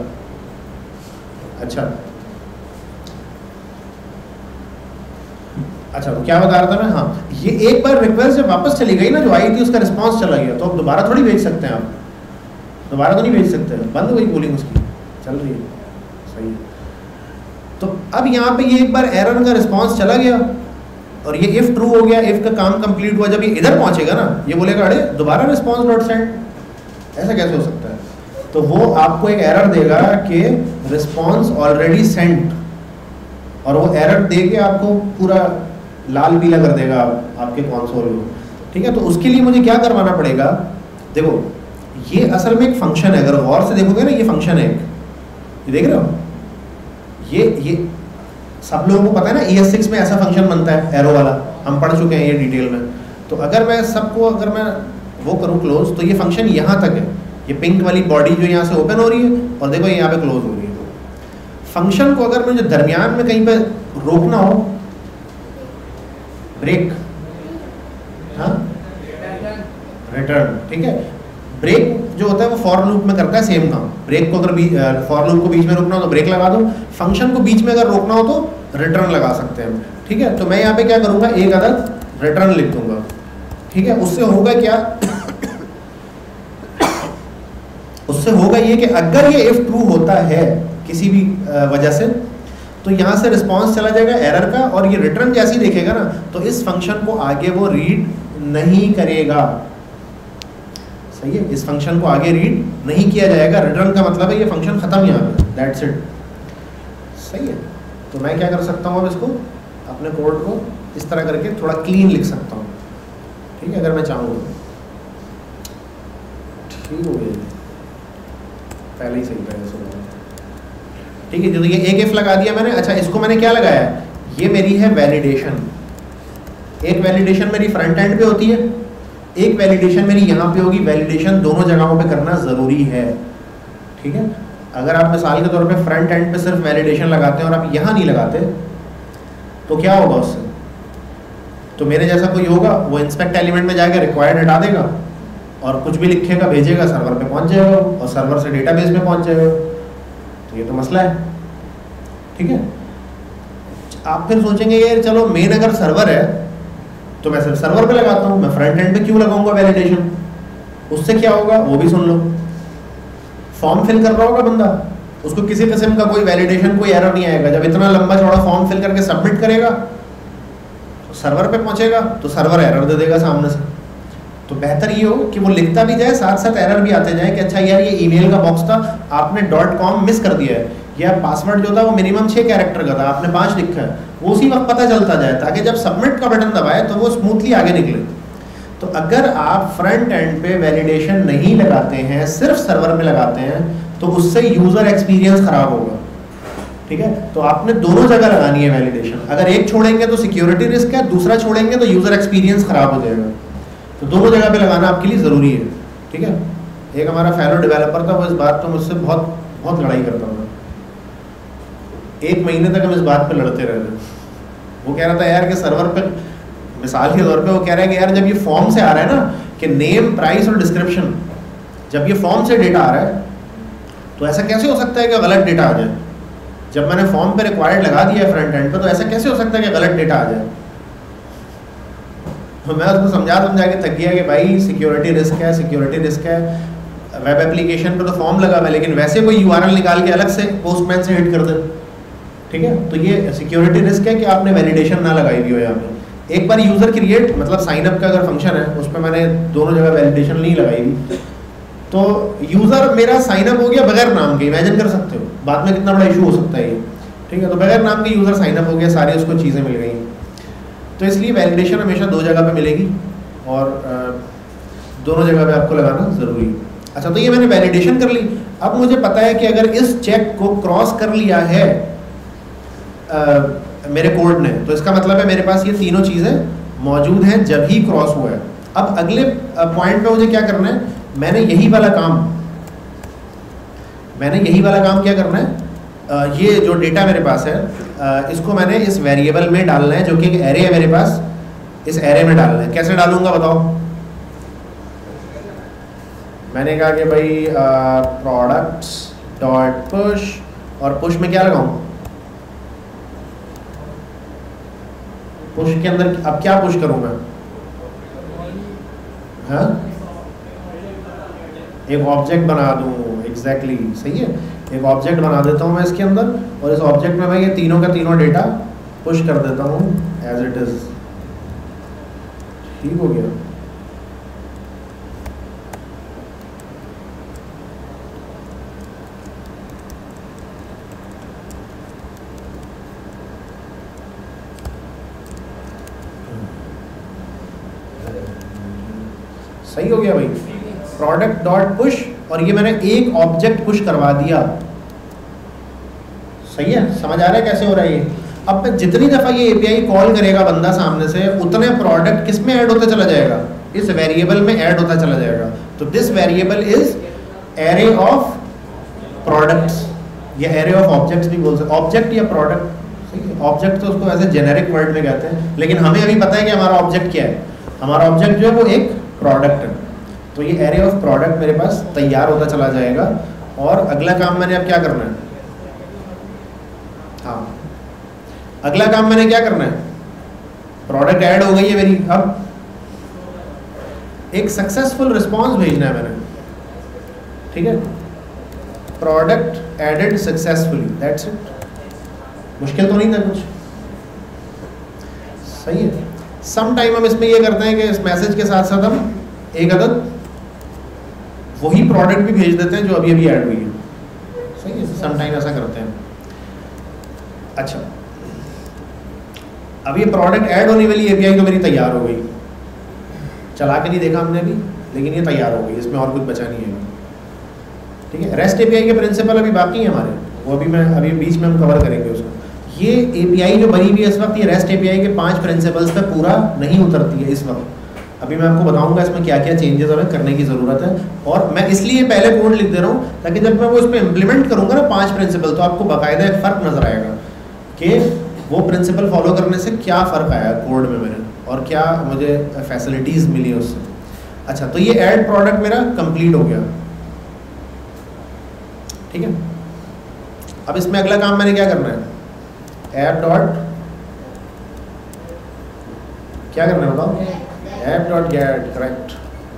अच्छा, तो क्या बता रहा था मैं? हाँ, ये एक बार रिक्वेस्ट जब वापस चली गई ना, जो आई थी उसका रिस्पांस चला गया, तो अब दोबारा थोड़ी भेज सकते हैं, आप दोबारा तो नहीं भेज सकते, बंद हो गई कूलिंग उसकी। चल रही है, सही है। तो अब यहाँ पे ये एक बार एरर का रिस्पॉन्स चला गया और ये इफ ट्रू हो गया, इफ का काम कंप्लीट हुआ, जब ये इधर पहुंचेगा ना ये बोलेगा अरे दोबारा रिस्पॉन्स डॉट सेंड, ऐसा कैसे हो सकता है? तो वो आपको एक एरर देगा कि रिस्पॉन्स ऑलरेडी सेंट, और वो एरर दे के आपको पूरा लाल पीला कर देगा आपके कंसोल को, ठीक है। तो उसके लिए मुझे क्या करवाना पड़ेगा? देखो ये असल में एक फंक्शन है, अगर गौर से देखोगे ना ये फंक्शन है, ये देख रहे हो, ये सब लोगों को पता है ना ES6 में ऐसा फंक्शन बनता है एरो वाला, हम पढ़ चुके हैं ये डिटेल में। तो अगर मैं सबको अगर मैं वो करूँ क्लोज, तो ये फंक्शन यहाँ तक है, ये पिंक वाली बॉडी जो यहाँ से ओपन हो रही है और देखो यहाँ पे क्लोज हो रही है। फंक्शन को अगर मुझे दरमियान में कहीं पे रोकना हो, ब्रेक, हाँ रिटर्न, ठीक है। ब्रेक जो होता है वो फॉर लूप में करता है सेम काम। ब्रेक को अगर फॉर लूप को बीच में रोकना हो तो ब्रेक लगा दो, फंक्शन को बीच में अगर रोकना हो तो रिटर्न लगा सकते हैं, ठीक है। तो मैं यहाँ पे क्या करूँगा, एक अदद रिटर्न लिख दूंगा, ठीक है। उससे होगा क्या उससे होगा ये कि अगर ये इफ ट्रू होता है किसी भी वजह से, तो यहाँ से रिस्पॉन्स चला जाएगा एरर का, और ये रिटर्न जैसे ही देखेगा ना तो इस फंक्शन को आगे वो रीड नहीं करेगा, सही है। इस फंक्शन को आगे रीड नहीं किया जाएगा, रिटर्न का मतलब है ये फंक्शन खत्म यहाँ पे, दैट्स इट, सही है। तो मैं क्या कर सकता हूँ अब इसको, अपने कोड को इस तरह करके थोड़ा क्लीन लिख सकता हूँ, ठीक है, अगर मैं चाहूँ। ठीक हो गया, पहले ही सही था, ठीक है। तो ये एक इफ लगा दिया मैंने। अच्छा, इसको मैंने क्या लगाया, ये मेरी है वैलिडेशन। एक वैलिडेशन मेरी फ्रंट एंड पे होती है, एक वैलिडेशन मेरी यहाँ पे होगी। वैलिडेशन दोनों जगहों पे करना ज़रूरी है, ठीक है। अगर आप मिसाल के तौर पे फ्रंट एंड पे सिर्फ वैलिडेशन लगाते हैं और आप यहाँ नहीं लगाते तो क्या होगा उससे? तो मेरे जैसा कोई होगा वो इंस्पेक्ट एलिमेंट में जाएगा, रिक्वायर्ड हटा देगा और कुछ भी लिखेगा भेजेगा, सर्वर पे पहुँच जाएगा और सर्वर से डेटाबेस में पहुँच जाएगा। तो ये तो मसला है, ठीक है। आप फिर सोचेंगे यार चलो मेन अगर सर्वर है तो मैं सिर्फ सर्वर पे लगाता हूँ, मैं फ्रंट एंड पे क्यों लगाऊंगा वैलिडेशन? उससे क्या होगा वो भी सुन लो। फॉर्म फिल कर रहा होगा बंदा, उसको किसी किस्म का कोई वैलिडेशन, कोई एरर नहीं आएगा। जब इतना लंबा चौड़ा फॉर्म फिल करके सबमिट करेगा तो सर्वर पे पहुंचेगा तो सर्वर एरर दे देगा सामने से। तो बेहतर ये हो कि वो लिखता भी जाए, साथ साथ एरर भी आते जाए कि अच्छा यार ये ईमेल का बॉक्स था, आपने .com मिस कर दिया है, या पासवर्ड जो था वो मिनिमम 6 कैरेक्टर का था, आपने 5 लिखा है, वो उसी वक्त पता चलता जाए, ताकि जब सबमिट का बटन दबाए तो वो स्मूथली आगे निकले। तो अगर आप फ्रंट एंड पे वैलिडेशन नहीं लगाते हैं, सिर्फ सर्वर में लगाते हैं, तो उससे यूज़र एक्सपीरियंस खराब होगा, ठीक है। तो आपने दोनों जगह लगानी है वैलिडेशन। अगर एक छोड़ेंगे तो सिक्योरिटी रिस्क है, दूसरा छोड़ेंगे तो यूज़र एक्सपीरियंस खराब हो जाएगा। तो दोनों जगह पे लगाना आपके लिए ज़रूरी है, ठीक है। एक हमारा फेलो डेवलपर था, वो इस बात पर मुझसे बहुत बहुत लड़ाई करता था। 1 महीने तक हम इस बात पे लड़ते रहे थे। वो कह रहा था यार कि सर्वर पे, मिसाल के तौर पे वो कह रहा है कि यार जब ये फॉर्म से आ रहा है ना कि नेम, प्राइस और डिस्क्रिप्शन, जब ये फॉर्म से डेटा आ रहा है तो ऐसा कैसे हो सकता है कि गलत डेटा आ जाए? जब मैंने फॉर्म पे रिक्वायर्ड लगा दिया है फ्रंट एंड पे, तो ऐसा कैसे हो सकता है कि गलत डेटा आ जाए? तो मैं उसको समझा के थक गया कि भाई सिक्योरिटी रिस्क है, सिक्योरिटी रिस्क है। वेब एप्लीकेशन पे तो फॉर्म लगा हुआ है, लेकिन वैसे कोई URL निकाल के अलग से पोस्टमैन से हिट कर दे, ठीक है। तो ये सिक्योरिटी रिस्क है कि आपने वैलिडेशन ना लगाई हुई हो यहाँ पे। एक बार यूज़र क्रिएट, मतलब साइनअप का अगर फंक्शन है उस पर मैंने दोनों जगह वैलिडेशन नहीं लगाई हुई, तो यूज़र मेरा साइनअप हो गया बगैर नाम के। इमेजिन कर सकते हो बाद में कितना बड़ा इशू हो सकता है ये, ठीक है। तो बगैर नाम के यूज़र साइनअप हो गया, सारी उसको चीज़ें मिल गई। तो इसलिए वैलिडेशन हमेशा 2 जगह पे मिलेगी और दोनों जगह पे आपको लगाना ज़रूरी है। अच्छा, तो ये मैंने वैलिडेशन कर ली। अब मुझे पता है कि अगर इस चेक को क्रॉस कर लिया है मेरे कोड ने, तो इसका मतलब है मेरे पास ये तीनों चीज़ें मौजूद हैं जब ही क्रॉस हुआ है। अब अगले पॉइंट पे मुझे क्या करना है, मैंने यही वाला काम क्या करना है, ये जो डेटा मेरे पास है इसको मैंने इस वेरिएबल में डालना है, जो कि एक एरे है मेरे पास, इस एरे में डालना है। कैसे डालूंगा बताओ? मैंने कहा कि भाई प्रोडक्ट्स डॉट पुश, और पुश में क्या लगाऊं? पुश के अंदर अब क्या पुश करूंगा? हाँ, एक ऑब्जेक्ट बना दूं, एग्जैक्टली सही है। एक ऑब्जेक्ट बना देता हूँ मैं इसके अंदर, और इस ऑब्जेक्ट में मैं ये तीनों का तीनों डेटा पुश कर देता हूँ एज इट इज। ठीक हो गया। सही हो गया भाई। प्रोडक्ट डॉट पुश, और ये मैंने एक ऑब्जेक्ट पुश करवा दिया। सही है, समझ आ रहा है कैसे हो रहा है ये? अब मैं जितनी दफ़ा ये एपीआई कॉल करेगा बंदा सामने से, उतने प्रोडक्ट किस में ऐड होता चला जाएगा? इस वेरिएबल में ऐड होता चला जाएगा। तो this variable is array of products, या एरे ऑफ ऑब्जेक्ट्स भी बोल सकते, ऑब्जेक्ट या प्रोडक्ट। सही है, ऑब्जेक्ट तो उसको ऐसे जेनेरिक वर्ड में कहते हैं, लेकिन हमें अभी पता है कि हमारा ऑब्जेक्ट क्या है। हमारा ऑब्जेक्ट जो है वो एक प्रोडक्ट है। तो ये एरे ऑफ प्रोडक्ट मेरे पास तैयार होता चला जाएगा। और अगला काम मैंने अब क्या करना है? हाँ, अगला काम मैंने क्या करना है? प्रोडक्ट ऐड हो गई है मेरी, अब एक सक्सेसफुल रिस्पॉन्स भेजना है मैंने। ठीक है, product added successfully, that's it. मुश्किल तो नहीं था कुछ? सही है। सम टाइम हम इसमें ये करते हैं कि इस मैसेज के साथ साथ हम एक अदद वही प्रोडक्ट भी भेज देते हैं जो अभी अभी ऐड हुई है। सही है, सम टाइम ऐसा करते हैं। अच्छा, अब ये प्रोडक्ट ऐड होने वाली एपीआई तो मेरी तैयार हो गई। चला के नहीं देखा हमने अभी, लेकिन ये तैयार हो गई, इसमें और कुछ बचा नहीं है। ठीक है, रेस्ट एपीआई के प्रिंसिपल अभी बाकी हैं हमारे, वो अभी बीच में हम कवर करेंगे उसको। ये एपीआई जो बनी हुई है इस वक्त, ये रेस्ट एपीआई के 5 प्रिंसिपल्स पे पूरा नहीं उतरती है इस वक्त। अभी मैं आपको बताऊंगा इसमें क्या क्या चेंजेस हमें करने की ज़रूरत है। और मैं इसलिए पहले कोड लिख दे रहा हूँ ताकि जब मैं वो इस पर इम्प्लीमेंट करूँगा ना 5 प्रिंसिपल, तो आपको बाकायदा एक फ़र्क नज़र आएगा कि वो प्रिंसिपल फॉलो करने से क्या फ़र्क आया कोड में मेरे, और क्या मुझे फैसिलिटीज़ मिली उससे। अच्छा, तो ये ऐड प्रोडक्ट मेरा कंप्लीट हो गया। ठीक है, अब इसमें अगला काम मैंने क्या करना है? ऐप डॉट क्या करना है बताओ? App dot get, correct.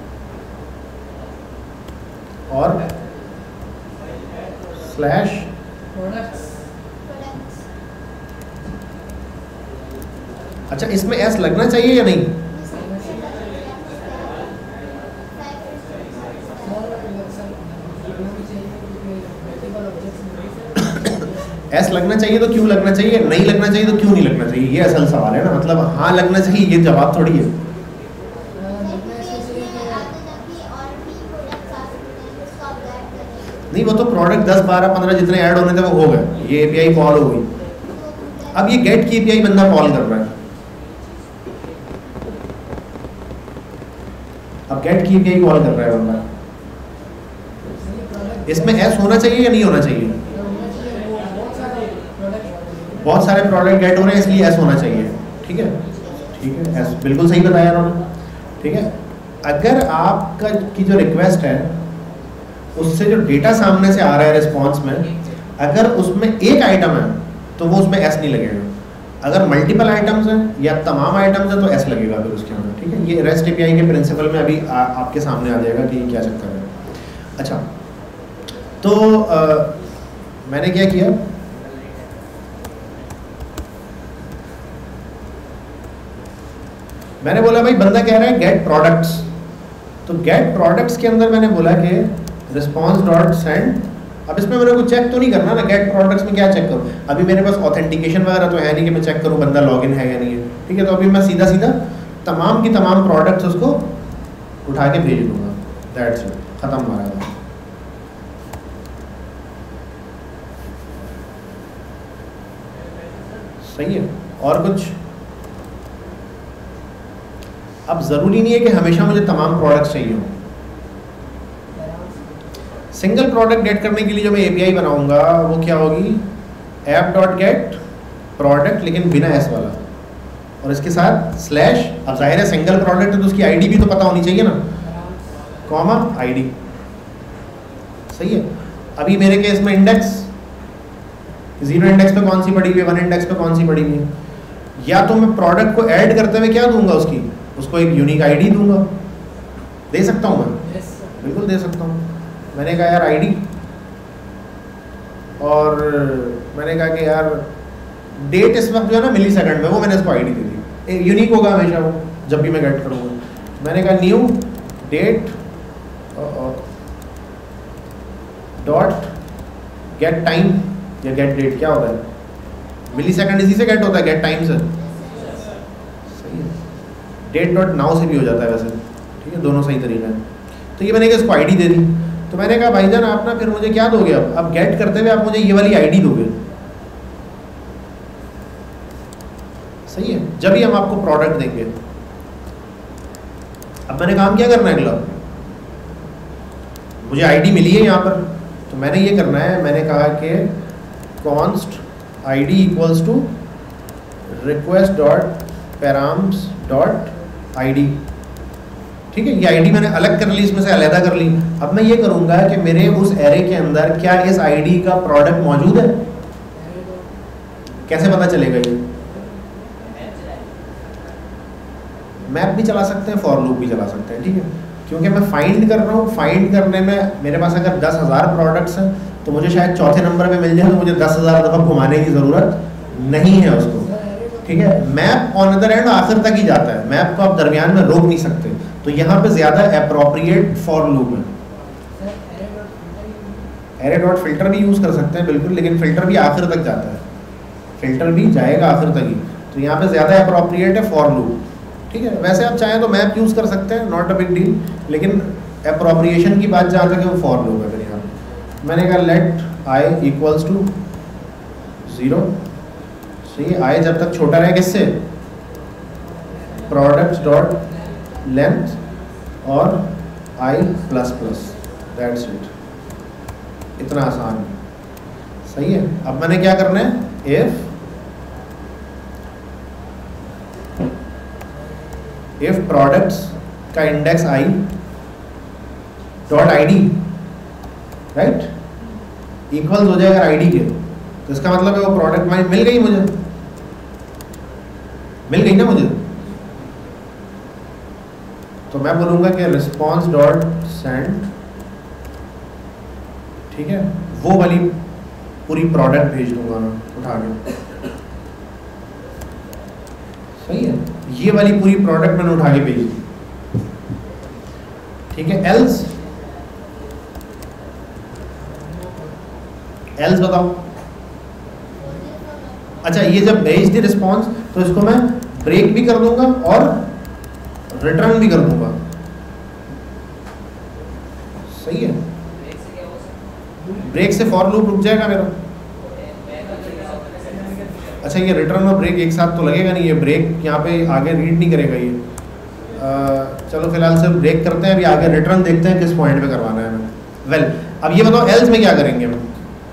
और स्लैश अच्छा, इसमें एस लगना चाहिए या नहीं? एस लगना चाहिए तो क्यों लगना चाहिए, नहीं लगना चाहिए तो क्यों नहीं लगना चाहिए? ये असल सवाल है ना। मतलब हाँ लगना चाहिए, ये जवाब थोड़ी है। नहीं, वो तो प्रोडक्ट 10, 12, 15 जितने ऐड होने थे वो हो गए, ये एपीआई कॉल हो गई। अब ये गेट की एपीआई बंदा कॉल कर रहा है। अब गेट की एपीआई कॉल कर रहा है बंदा, इसमें एस होना चाहिए या नहीं होना चाहिए? बहुत सारे प्रोडक्ट गेट हो रहे हैं इसलिए एस होना चाहिए। ठीक है, ठीक है, एस बिल्कुल सही बताया उन्होंने। ठीक है, अगर आपका की जो रिक्वेस्ट है उससे जो डेटा सामने से आ रहा है रिस्पॉन्स में, अगर उसमें एक आइटम है तो वो उसमें एस नहीं लगेगा। अगर मल्टीपल आइटम्स हैं या तमाम आइटम्स हैं तो एस लगेगा फिर उसके अंदर। ठीक है, ये रेस्ट एपीआई के प्रिंसिपल में अभी आपके सामने आ जाएगा कि क्या चक्कर है। अच्छा, तो मैंने क्या किया, मैंने बोला भाई बंदा कह रहा है गेट प्रोडक्ट्स, तो गेट प्रोडक्ट्स के अंदर मैंने बोला कि रिस्पॉन्स डॉट सेंड। अब इसमें मेरे को चेक तो नहीं करना ना, गेट प्रोडक्ट्स में क्या चेक करूँ? अभी मेरे पास ऑथेंटिकेशन वगैरह तो है नहीं कि मैं चेक करूँ बंदा लॉगिन है या नहीं है। ठीक है, तो अभी मैं सीधा सीधा तमाम की तमाम प्रोडक्ट्स उसको उठा के भेज दूंगा, दैट्स इट, खत्म हमारा काम। सही है, और कुछ? अब ज़रूरी नहीं है कि हमेशा मुझे तमाम प्रोडक्ट्स चाहिए हो। सिंगल प्रोडक्ट गेट करने के लिए जो मैं एपीआई बनाऊंगा वो क्या होगी? ऐप डॉट गेट प्रोडक्ट, लेकिन बिना एस वाला, और इसके साथ स्लैश। अब जाहिर है सिंगल प्रोडक्ट है तो उसकी आईडी भी तो पता होनी चाहिए ना, कॉमा आईडी। सही है, अभी मेरे केस में इंडेक्स 0 इंडेक्स पे कौन सी पड़ी हुई है, 1 इंडेक्स पे कौन सी पड़ी हुई है, या तो मैं प्रोडक्ट को ऐड करते हुए क्या दूंगा उसको एक यूनिक आईडी दूंगा। दे सकता हूँ मैं? बिल्कुल दे सकता हूँ। मैंने कहा यार आईडी, और मैंने कहा कि यार डेट इस वक्त जो है ना मिली सेकंड में, वो मैंने इसको आईडी दे दी, यूनिक होगा हमेशा वो जब भी मैं गेट करूँगा। मैंने कहा new date dot get time या गेट डेट, क्या होता है मिली सेकंड, इसी से गेट होता है, गेट टाइम से, सही है। डेट डॉट नाउ से भी हो जाता है वैसे, ठीक है, दोनों सही तरीका है। तो ये मैंने कहा इसको आईडी दे दी। तो मैंने कहा भाईजान आप ना फिर मुझे क्या दोगे, अब गेट करते हुए आप मुझे ये वाली आईडी दोगे, सही है, जब ही हम आपको प्रोडक्ट देंगे। अब मैंने काम क्या करना है अगला, मुझे आईडी मिली है यहाँ पर, तो मैंने ये करना है, मैंने कहा कि const ID equals to request dot params dot ID, ठीक है। ये आईडी मैंने अलग कर ली, इसमें से अलहदा कर ली। अब मैं ये करूँगा कि मेरे उस एरे के अंदर क्या इस आईडी का प्रोडक्ट मौजूद है, कैसे पता चलेगा ये, मैप भी चला सकते हैं, फॉर लूप भी चला सकते हैं, ठीक है। क्योंकि मैं फाइंड कर रहा हूँ, फाइंड करने में मेरे पास अगर 10,000 प्रोडक्ट्स हैं तो मुझे शायद चौथे नंबर पे मिल जाए, तो मुझे 10,000 दफ़ा घुमाने की ज़रूरत नहीं है उसको, ठीक है। मैप ऑन अदर एंड आखिर तक ही जाता है, मैप को आप दरमियान में रोक नहीं सकते, तो यहाँ पे ज़्यादा अप्रोप्रिएट फॉर लूप है। एरे डॉट फिल्टर भी यूज़ कर सकते हैं बिल्कुल, लेकिन फिल्टर भी आखिर तक जाता है, फिल्टर भी जाएगा आखिर तक ही, तो यहाँ पे ज़्यादा अप्रोप्रिएट है फॉर लूप, ठीक है। वैसे आप चाहें तो मैप यूज़ कर सकते हैं, नॉट अ बिग डील, लेकिन अप्रोप्रिएशन की बात जहाँ तक है वो फॉर लूप है। फिर यहाँ मैंने कहा लेट आई इक्वल्स टू 0, सही है, आई जब तक छोटा रहे किससे, प्रोडक्ट डॉट लेंथ और i plus plus, that's it, इतना आसान है, सही है। अब मैंने क्या करना है, इफ प्रोडक्ट्स का index i dot ID, right, equals हो जाएगा आईडी के, तो इसका मतलब है वो प्रोडक्ट माइन मिल गई, मुझे मिल गई ना मुझे, तो मैं बोलूँगा कि रिस्पॉन्स डॉट सेंड, ठीक है, वो वाली पूरी प्रोडक्ट भेज दूंगा मैं उठा के, सही है, ये वाली पूरी प्रोडक्ट मैंने उठा के भेज दी, ठीक है। एल्स बताओ, अच्छा ये जब भेज दी रिस्पॉन्स तो इसको मैं ब्रेक भी कर दूंगा और रिटर्न भी कर दूंगा, सही है। ब्रेक से फॉर लूप रुक जाएगा मेरा, अच्छा ये रिटर्न और ब्रेक एक साथ तो लगेगा नहीं, ये ब्रेक यहाँ पे आगे रीड नहीं करेगा ये, चलो फिलहाल सिर्फ ब्रेक करते हैं, अभी आगे रिटर्न देखते हैं किस पॉइंट पे करवाना है हमें। वेल अब ये बताओ एल्स में क्या करेंगे हम,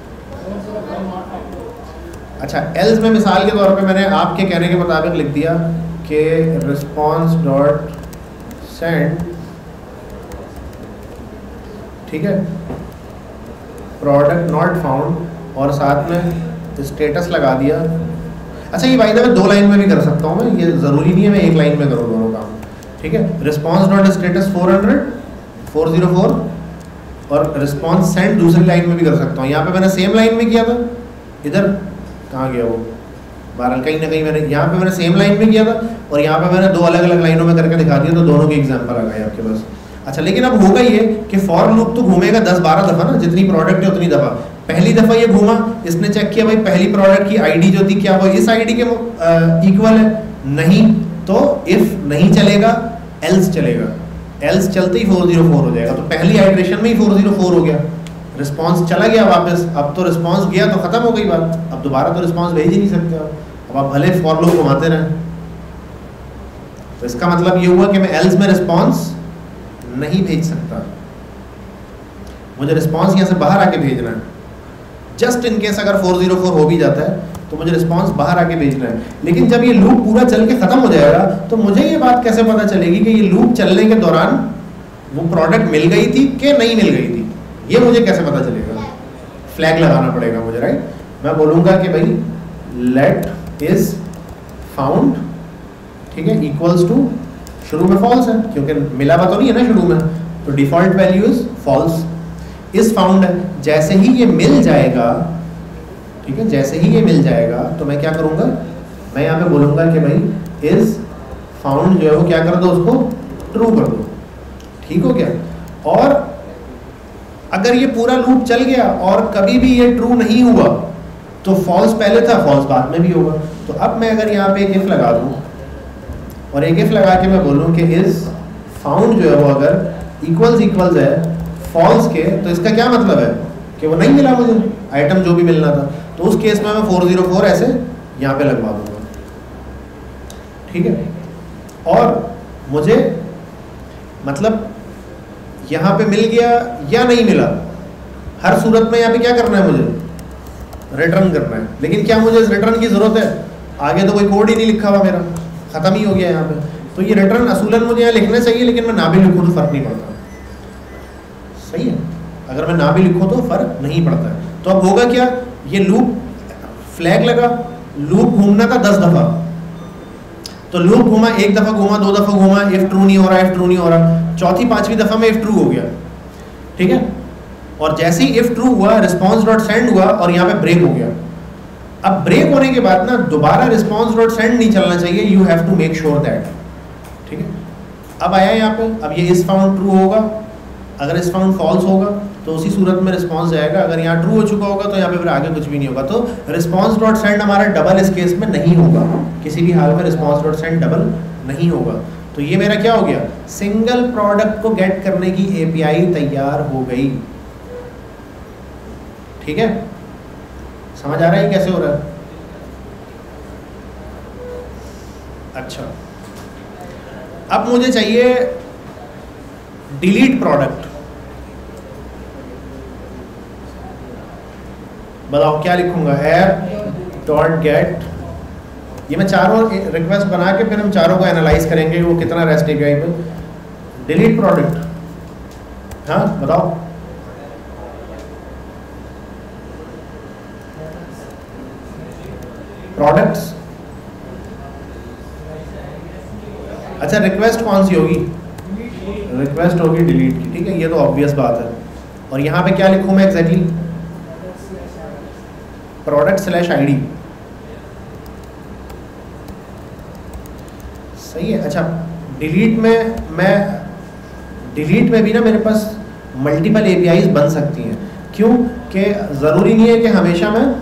अच्छा एल्स में मिसाल के तौर पे मैंने आपके कहने के मुताबिक लिख दिया कि रिस्पॉन्स डॉट सेंड, ठीक है, प्रोडक्ट नॉट फाउंड और साथ में स्टेटस लगा दिया। अच्छा ये बाय द वे 2 लाइन में भी कर सकता हूँ मैं, ये ज़रूरी नहीं है मैं 1 लाइन में करूँ दोनों काम, ठीक है। रिस्पॉन्स डॉट स्टेटस 404 और रिस्पॉन्स सेंड दूसरी लाइन में भी कर सकता हूँ। यहाँ पे मैंने सेम लाइन में किया था, इधर कहाँ गया वो, बहरहाल कहीं ना कहीं मैंने यहाँ पे मैंने सेम लाइन में किया था और यहाँ पे मैंने 2 अलग अलग लाइनों में करके दिखा दिया, तो दोनों के एग्जाम्पल आ गए आपके पास। अच्छा लेकिन अब होगा ये कि फॉर लूप तो घूमेगा 10-12 दफ़ा ना, जितनी प्रोडक्ट है उतनी दफ़ा। पहली दफ़ा ये घूमा, इसने चेक किया भाई पहली प्रोडक्ट की आईडी जो थी क्या वो इस आईडी के इक्वल है, नहीं, तो इफ नहीं चलेगा एल्स चलेगा, एल्स चलते ही 404 हो जाएगा, तो पहली आइटरेशन में ही 404 हो गया, रिस्पॉन्स चला गया वापस, अब तो रिस्पॉन्स गया तो ख़त्म हो गई बात, अब दोबारा तो रिस्पॉन्स भेज ही नहीं सकते अब आप भले फॉर लूप घुमाते रहें। तो इसका मतलब ये हुआ कि मैं एल्स में रिस्पॉन्स नहीं भेज सकता, मुझे रिस्पॉन्स यहाँ से बाहर आके भेजना है, जस्ट इन केस अगर 404 हो भी जाता है तो मुझे रिस्पॉन्स बाहर आके भेजना है। लेकिन जब ये लूप पूरा चल के ख़त्म हो जाएगा तो मुझे ये बात कैसे पता चलेगी कि ये लूप चलने के दौरान वो प्रोडक्ट मिल गई थी कि नहीं मिल गई थी, ये मुझे कैसे पता चलेगा, फ्लैग लगाना पड़ेगा मुझे, राइट। मैं बोलूँगा कि भाई लेट इज फाउंड, ठीक है, इक्वल्स टू, शुरू में फॉल्स है क्योंकि मिला हुआ तो नहीं है ना शुरू में, तो default value is false, is found है, जैसे ही ये मिल जाएगा ठीक है, जैसे ही ये मिल जाएगा तो मैं क्या करूँगा, मैं यहाँ पे बोलूँगा कि भाई इज फाउंड जो है वो क्या कर दो, उसको ट्रू कर दो। ठीक हो गया। और अगर ये पूरा लूप चल गया और कभी भी ये ट्रू नहीं हुआ तो फॉल्स पहले था, फॉल्स बाद में भी होगा। तो अब मैं अगर यहाँ पे एक इफ लगा दूँ और एक इफ लगा के मैं बोलूँ कि इज फाउंड जो है वो अगर इक्वल्स है फॉल्स के, तो इसका क्या मतलब है कि वो नहीं मिला मुझे आइटम जो भी मिलना था। तो उस केस में मैं 404 ऐसे यहाँ पे लगवा दूंगा। ठीक है। और मुझे मतलब यहाँ पे मिल गया या नहीं मिला, हर सूरत में यहाँ पे क्या करना है, मुझे रिटर्न करना है। लेकिन क्या मुझे इस रिटर्न की ज़रूरत है? आगे तो कोई कोड ही नहीं लिखा हुआ, मेरा ख़त्म ही हो गया यहाँ पे। तो ये रिटर्न असूलन मुझे यहाँ लिखना चाहिए, लेकिन मैं ना भी लिखूँ तो फ़र्क नहीं पड़ता। सही है, अगर मैं ना भी लिखूँ तो फ़र्क नहीं पड़ता है। तो अब होगा क्या, ये लूप फ्लैग लगा, लूप घूमना था 10 दफ़ा, तो लूप घूमा, 1 दफ़ा घूमा, 2 दफ़ा घूमा, इफ ट्रू नहीं हो रहा, इफ ट्रू नहीं हो रहा, चौथी 5वीं दफ़ा में इफ ट्रू हो गया। ठीक है। और जैसे ही इफ ट्रू हुआ, रिस्पॉन्स डॉट सेंड हुआ और यहाँ पे ब्रेक हो गया। अब ब्रेक होने के बाद ना दोबारा रिस्पॉन्स डॉट सेंड नहीं चलना चाहिए, you have to make sure that. ठीक है। अब आया यहाँ पे, अब ये इस फाउंड ट्रू होगा, अगर इस फाउंड फॉल्स होगा तो उसी सूरत में रिस्पॉन्स जाएगा। अगर यहाँ ट्रू हो चुका होगा तो यहाँ पे फिर आगे कुछ भी नहीं होगा। तो रिस्पॉन्स डॉट सेंड हमारा डबल इस केस में नहीं होगा, किसी भी हाल में रिस्पॉन्स डॉट सेंड डबल नहीं होगा। तो ये मेरा क्या हो गया, सिंगल प्रोडक्ट को गेट करने की एपीआई तैयार हो गई। ठीक है, समझ आ रहा है कैसे हो रहा है? अच्छा, अब मुझे चाहिए डिलीट प्रोडक्ट। बताओ क्या लिखूंगा, ऐप डॉट गेट, ये मैं चारों रिक्वेस्ट बना के फिर हम चारों को एनालाइज करेंगे वो कितना रेस्ट एपीआई पे। डिलीट प्रोडक्ट, हाँ बताओ। प्रोडक्ट्स, अच्छा रिक्वेस्ट कौन सी होगी, रिक्वेस्ट होगी डिलीट की। ठीक है, ये तो ऑब्वियस बात है। और यहाँ पे क्या लिखूँ मैं एग्जैक्टली, प्रोडक्ट स्लैश आईडी। सही है। अच्छा, डिलीट में भी ना मेरे पास मल्टीपल एपीआईज बन सकती हैं। क्यों कि ज़रूरी नहीं है कि हमेशा मैं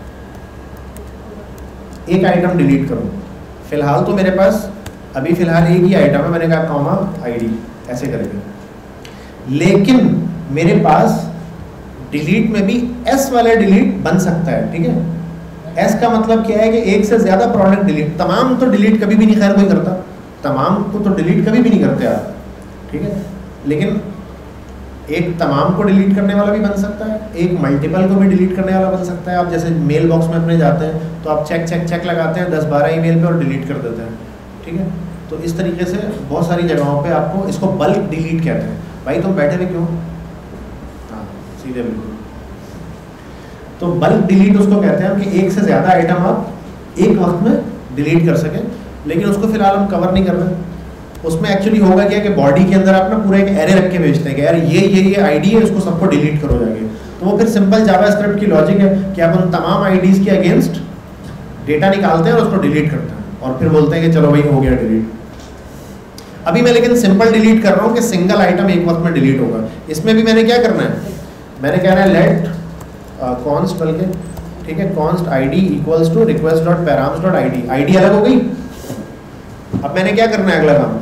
एक आइटम डिलीट करूं। फिलहाल तो मेरे पास अभी फिलहाल एक ही आइटम है, मैंने कहा कॉमा आईडी ऐसे करेंगे। लेकिन मेरे पास डिलीट में भी एस वाला डिलीट बन सकता है। ठीक है, एस का मतलब क्या है कि एक से ज़्यादा प्रोडक्ट डिलीट। तमाम तो डिलीट कभी भी नहीं, खैर कोई करता, तमाम को तो डिलीट कभी भी नहीं करते आप। ठीक है, लेकिन एक तमाम को डिलीट करने वाला भी बन सकता है, एक मल्टीपल को भी डिलीट करने वाला बन सकता है। आप जैसे मेल बॉक्स में अपने जाते हैं तो आप चेक चेक चेक लगाते हैं 10-12 ईमेल पे और डिलीट कर देते हैं। ठीक है, तो इस तरीके से बहुत सारी जगहों पे आपको इसको बल्क डिलीट कहते हैं। भाई तुम बैठे हुए क्यों, हाँ सीधे बिल्कुल। तो बल्क डिलीट उसको कहते हैं कि एक से ज़्यादा आइटम आप एक वक्त में डिलीट कर सकें, लेकिन उसको फिलहाल हम कवर नहीं कर रहे। उसमें एक्चुअली होगा क्या कि बॉडी के अंदर आप ना पूरा एक एरे रख के भेजते हैं कि यार ये आईडी है, उसको सबको डिलीट करो जाके। तो वो फिर सिंपल जावास्क्रिप्ट की लॉजिक है कि आप उन तमाम आईडीज़ के अगेंस्ट डेटा निकालते हैं और उसको डिलीट करते हैं और फिर बोलते हैं कि चलो भाई हो गया डिलीट। अभी मैं लेकिन सिंपल डिलीट कर रहा हूँ कि सिंगल आइटम एक वक्त में डिलीट होगा। इसमें भी मैंने क्या करना है, मैंने कहना है लेट कॉन्स्ट, बल्कि ठीक है const ID equals to request dot params dot ID. ID अलग हो गई। अब मैंने क्या करना है अगला काम,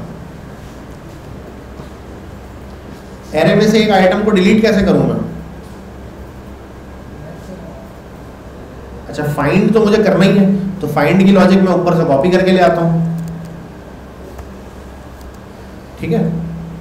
एरे में से एक आइटम को डिलीट कैसे करूं मैं। अच्छा, फाइंड तो मुझे करना ही है, तो फाइंड की लॉजिक मैं ऊपर से कॉपी करके ले आता हूं। ठीक है,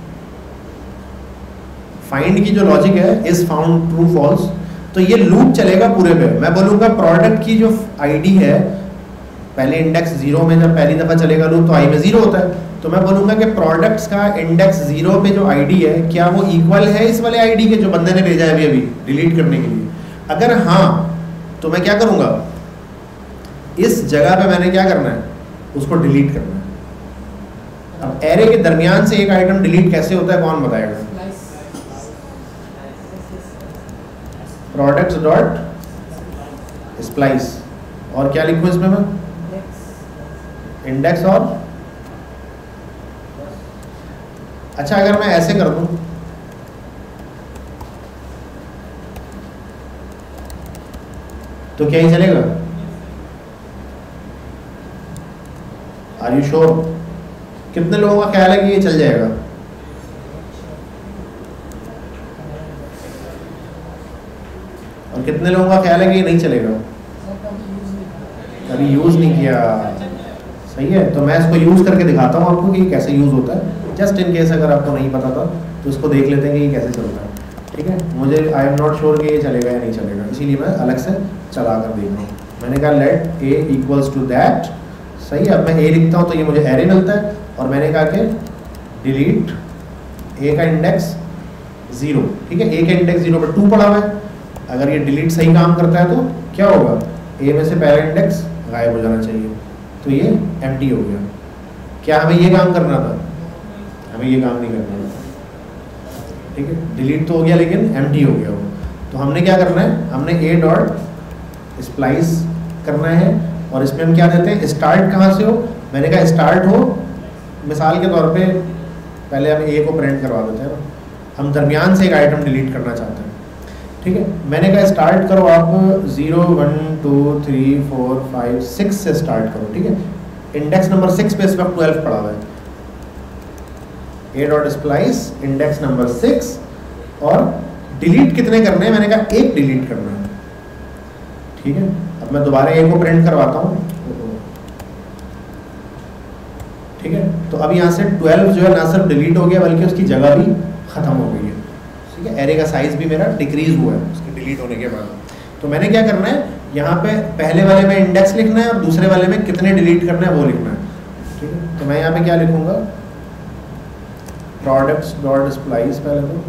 फाइंड की जो लॉजिक है इज फाउंड ट्रू फॉल्स, तो ये लूप चलेगा पूरे पे। मैं बोलूंगा प्रोडक्ट की जो आईडी है, पहले इंडेक्स 0 में जब पहली दफा चलेगा लूप तो आई में 0 होता है, तो मैं बोलूंगा कि प्रोडक्ट्स का इंडेक्स 0 पे जो आईडी है क्या वो इक्वल है इस वाले आईडी के जो बंदे ने भेजा है अभी डिलीट करने के लिए। अगर हाँ तो मैं क्या करूंगा, इस जगह पे मैंने क्या करना है, उसको डिलीट करना है। अब एरे के दरमियान से एक आइटम डिलीट कैसे होता है कौन बताएगा। प्रोडक्ट्स डॉट स्प्लाइस, और क्या लिखूँ इसमें मैं, इंडेक्स और अच्छा अगर मैं ऐसे कर दूं तो क्या ही चलेगा? Are you sure? कितने लोगों का ख्याल है कि ये चल जाएगा? और कितने लोगों का ख्याल है कि ये नहीं चलेगा? कभी यूज नहीं किया। सही है, तो मैं इसको यूज करके दिखाता हूँ आपको कि कैसे यूज होता है, जस्ट इन केस अगर आपको नहीं पता था तो इसको देख लेते हैं कि ये कैसे चलता है। ठीक है, मुझे आई एम नॉट श्योर कि ये चलेगा या नहीं चलेगा, इसीलिए मैं अलग से चला कर देख रहा हूँ। मैंने कहा let a equals to that, सही है। अब मैं ए लिखता हूँ तो ये मुझे एरे मिलता है, और मैंने कहा कि डिलीट ए का इंडेक्स 0। ठीक है, ए का इंडेक्स 0 पर 2 पड़ा हुआ है। अगर ये डिलीट सही काम करता है तो क्या होगा, ए में से पहला इंडेक्स गायब हो जाना चाहिए, तो ये एम्प्टी हो गया। क्या हमें ये काम करना था? हमें ये काम नहीं करना था। ठीक है, डिलीट तो हो गया लेकिन एम्प्टी हो गया वो। तो हमने क्या करना है, हमने ए डॉट स्प्लाइस करना है, और इसमें हम क्या देते हैं, स्टार्ट कहाँ से हो, मैंने कहा स्टार्ट हो, मिसाल के तौर पे पहले हम ए को प्रिंट करवा देते हैं ना, हम दरमियान से एक आइटम डिलीट करना चाहते हैं। ठीक है, मैंने कहा स्टार्ट करो आप 0 1 2 3 4 5 6 से स्टार्ट करो। ठीक है, इंडेक्स नंबर 6 पे इस वक्त 12 पड़ा हुआ है। A dot splice index number 6, और डिलीट कितने करने हैं, मैंने कहा एक डिलीट करना है। ठीक है, अब मैं दोबारा ए को प्रिंट करवाता हूँ। ठीक है, तो अब यहाँ से 12 जो है ना सिर्फ डिलीट हो गया बल्कि उसकी जगह भी खत्म हो गई है। ठीक है, एरे का साइज भी मेरा डिक्रीज हुआ है उसके डिलीट होने के बाद। तो मैंने क्या करना है, यहाँ पे पहले वाले में इंडेक्स लिखना है और दूसरे वाले में कितने डिलीट करना है वो लिखना है। ठीक है, तो मैं यहाँ पे क्या लिखूंगा, प्रोडक्ट्स डॉट स्प्लाइस पहले तो,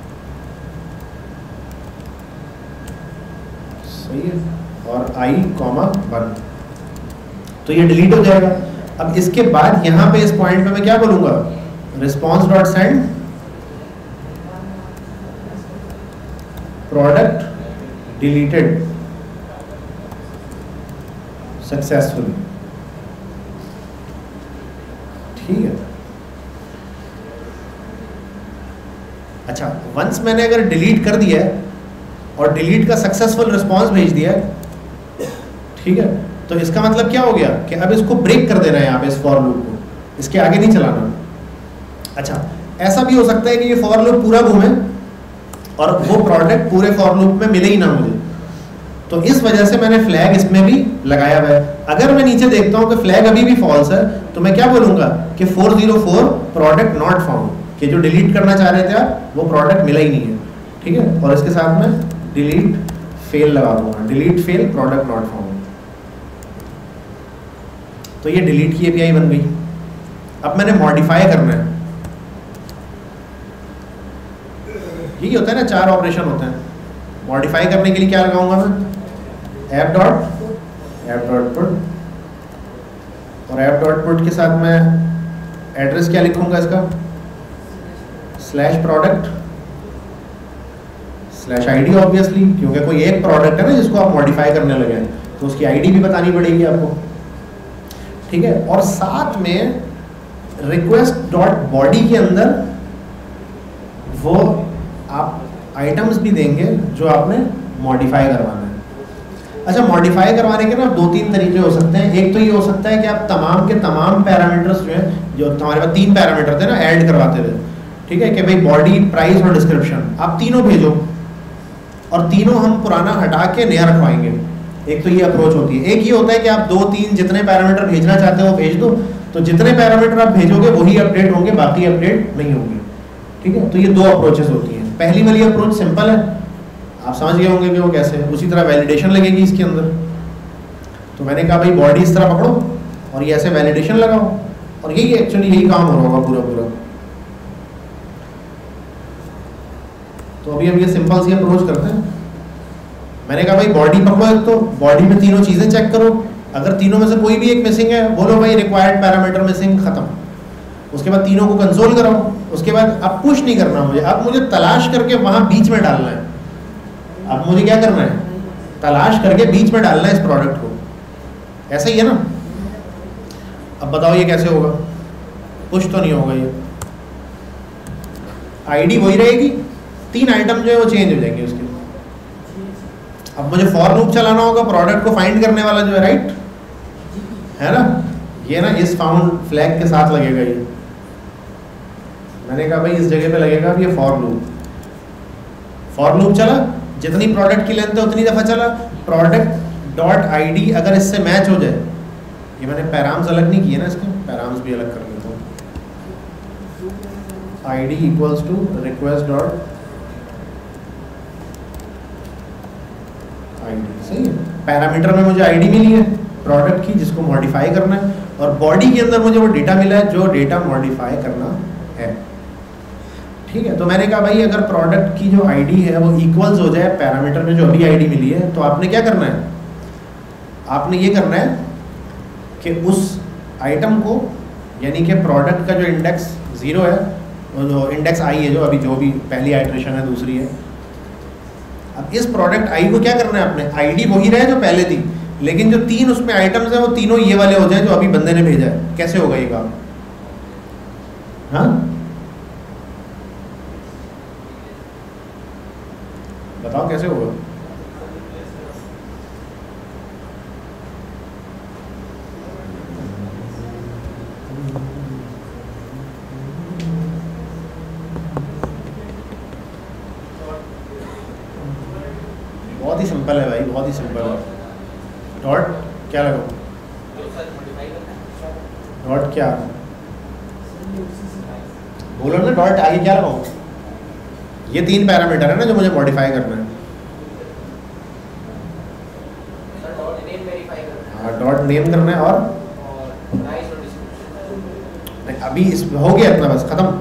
सही है, और i, 1, तो ये डिलीट हो जाएगा। अब इसके बाद यहाँ पे इस पॉइंट पे मैं क्या बोलूंगा, response dot send product deleted successfully. ठीक है, अच्छा वंस मैंने अगर डिलीट कर दिया है और डिलीट का सक्सेसफुल रिस्पॉन्स भेज दिया है, ठीक है, तो इसका मतलब क्या हो गया कि अब इसको ब्रेक कर देना है यहाँ पे इस फॉर लूप को, इसके आगे नहीं चलाना। अच्छा, ऐसा भी हो सकता है कि ये फॉर लूप पूरा घूमे और वो प्रोडक्ट पूरे फॉर लूप में मिले ही ना मुझे, तो इस वजह से मैंने फ्लैग इसमें भी लगाया हुआ है। अगर मैं नीचे देखता हूँ कि फ्लैग अभी भी फॉल्स है, तो मैं क्या बोलूंगा कि 404 प्रोडक्ट नॉट फाउंड, कि जो डिलीट करना चाह रहे थे आप वो प्रोडक्ट मिला ही नहीं है। ठीक है, और इसके साथ में डिलीट फेल लगा दूंगा, delete fail product not found. तो ये डिलीट की एपीआई बन गई। अब मैंने मॉडिफाई करना है, यही होता है ना, 4 ऑपरेशन होते हैं। मॉडिफाई करने के लिए क्या लगाऊंगा मैं, ऐप डॉट पुट, और ऐप डॉट पुट के साथ मैं एड्रेस क्या लिखूंगा इसका, /product /id ऑब्वियसली, क्योंकि कोई एक प्रोडक्ट है ना जिसको आप मॉडिफाई करने लगे हैं, तो उसकी आईडी भी बतानी पड़ेगी आपको। ठीक है, और साथ में रिक्वेस्ट डॉट बॉडी के अंदर वो आप आइटम्स भी देंगे जो आपने मॉडिफाई करवाना है। अच्छा, मॉडिफाई करवाने के ना 2-3 तरीके हो सकते हैं। एक तो ये हो सकता है कि आप तमाम के तमाम पैरामीटर्स जो हैं, जो हमारे पास 3 पैरामीटर थे ना, ऐड करवाते थे। ठीक है, कि भाई बॉडी, प्राइस और डिस्क्रिप्शन आप तीनों भेजो, और तीनों हम पुराना हटा के नया रखवाएंगे। एक तो ये अप्रोच होती है। एक ये होता है कि आप 2-3 जितने पैरामीटर भेजना चाहते हो वो भेज दो, तो जितने पैरामीटर आप भेजोगे वही अपडेट होंगे, बाकी अपडेट नहीं होंगे। ठीक है, तो ये 2 अप्रोचेस होती हैं। पहली वाली अप्रोच सिंपल है, आप समझ गए होंगे कि वो कैसे है। उसी तरह वैलिडेशन लगेगी इसके अंदर, तो मैंने कहा भाई बॉडी इस तरह पकड़ो और ये ऐसे वैलिडेशन लगाओ, और यही एक्चुअली यही काम हो रहा होगा पूरा। तो अभी हम ये सिंपल सी अप्रोच करते हैं। मैंने कहा भाई बॉडी पकड़ो, एक तो बॉडी में तीनों चीजें चेक करो, अगर तीनों में से कोई भी एक मिसिंग है बोलो भाई रिक्वायर्ड पैरामीटर मिसिंग, खत्म। उसके बाद तीनों को कंसोल कराओ। उसके बाद अब पुश नहीं करना मुझे, अब मुझे तलाश करके वहां बीच में डालना है। अब मुझे क्या करना है, तलाश करके बीच में डालना है इस प्रोडक्ट को, ऐसा ही है ना। अब बताओ ये कैसे होगा, पुश तो नहीं होगा ये, आईडी वही रहेगी, 3 आइटम जो है वो चेंज हो जाएंगे उसके। अब मुझे फॉर लूप चलाना होगा प्रोडक्ट को फाइंड करने वाला जो है, राइट है ना, ये ना इस फाउंड फ्लैग के साथ लगेगा ये। मैंने कहा भाई इस जगह पे लगेगा अब ये फॉर लूप चला, जितनी प्रोडक्ट की लेंथ है उतनी दफ़ा चला, प्रोडक्ट डॉट आईडी अगर इससे मैच हो जाए, ये मैंने पैराम्स अलग नहीं किए ना, इसके पैराम्स भी अलग कर लेता हूँ, ID equals to request dot ID, सही है। पैरामीटर में मुझे आईडी मिली है प्रोडक्ट की जिसको मॉडिफाई करना है, और बॉडी के अंदर मुझे वो डेटा मिला है जो डेटा मॉडिफाई करना है, ठीक है। तो मैंने कहा भाई अगर प्रोडक्ट की जो आईडी है वो इक्वल्स हो जाए पैरामीटर में जो अभी आईडी मिली है, तो आपने क्या करना है, आपने ये करना है कि उस आइटम को, यानी कि प्रोडक्ट का जो इंडेक्स 0 है, जो इंडेक्स आई है, जो अभी जो भी पहली आइटरेशन है, दूसरी है, अब इस प्रोडक्ट आई को क्या करना है आपने, आईडी वही रहे जो पहले थी, लेकिन जो 3 उसमें आइटम्स हैं वो तीनों ये वाले हो जाए जो अभी बंदे ने भेजा है। कैसे होगा ये काम, हाँ बताओ कैसे होगा। बहुत ही सिंपल है भाई, बहुत ही सिंपल है। डॉट क्या लगाऊं, डॉट क्या बोलो ना, डॉट आगे क्या लगाऊं, ये 3 पैरामीटर है ना जो मुझे मॉडिफाई करना है। हाँ डॉट नेम करना है, और नहीं, अभी इस हो गया इतना, बस खत्म।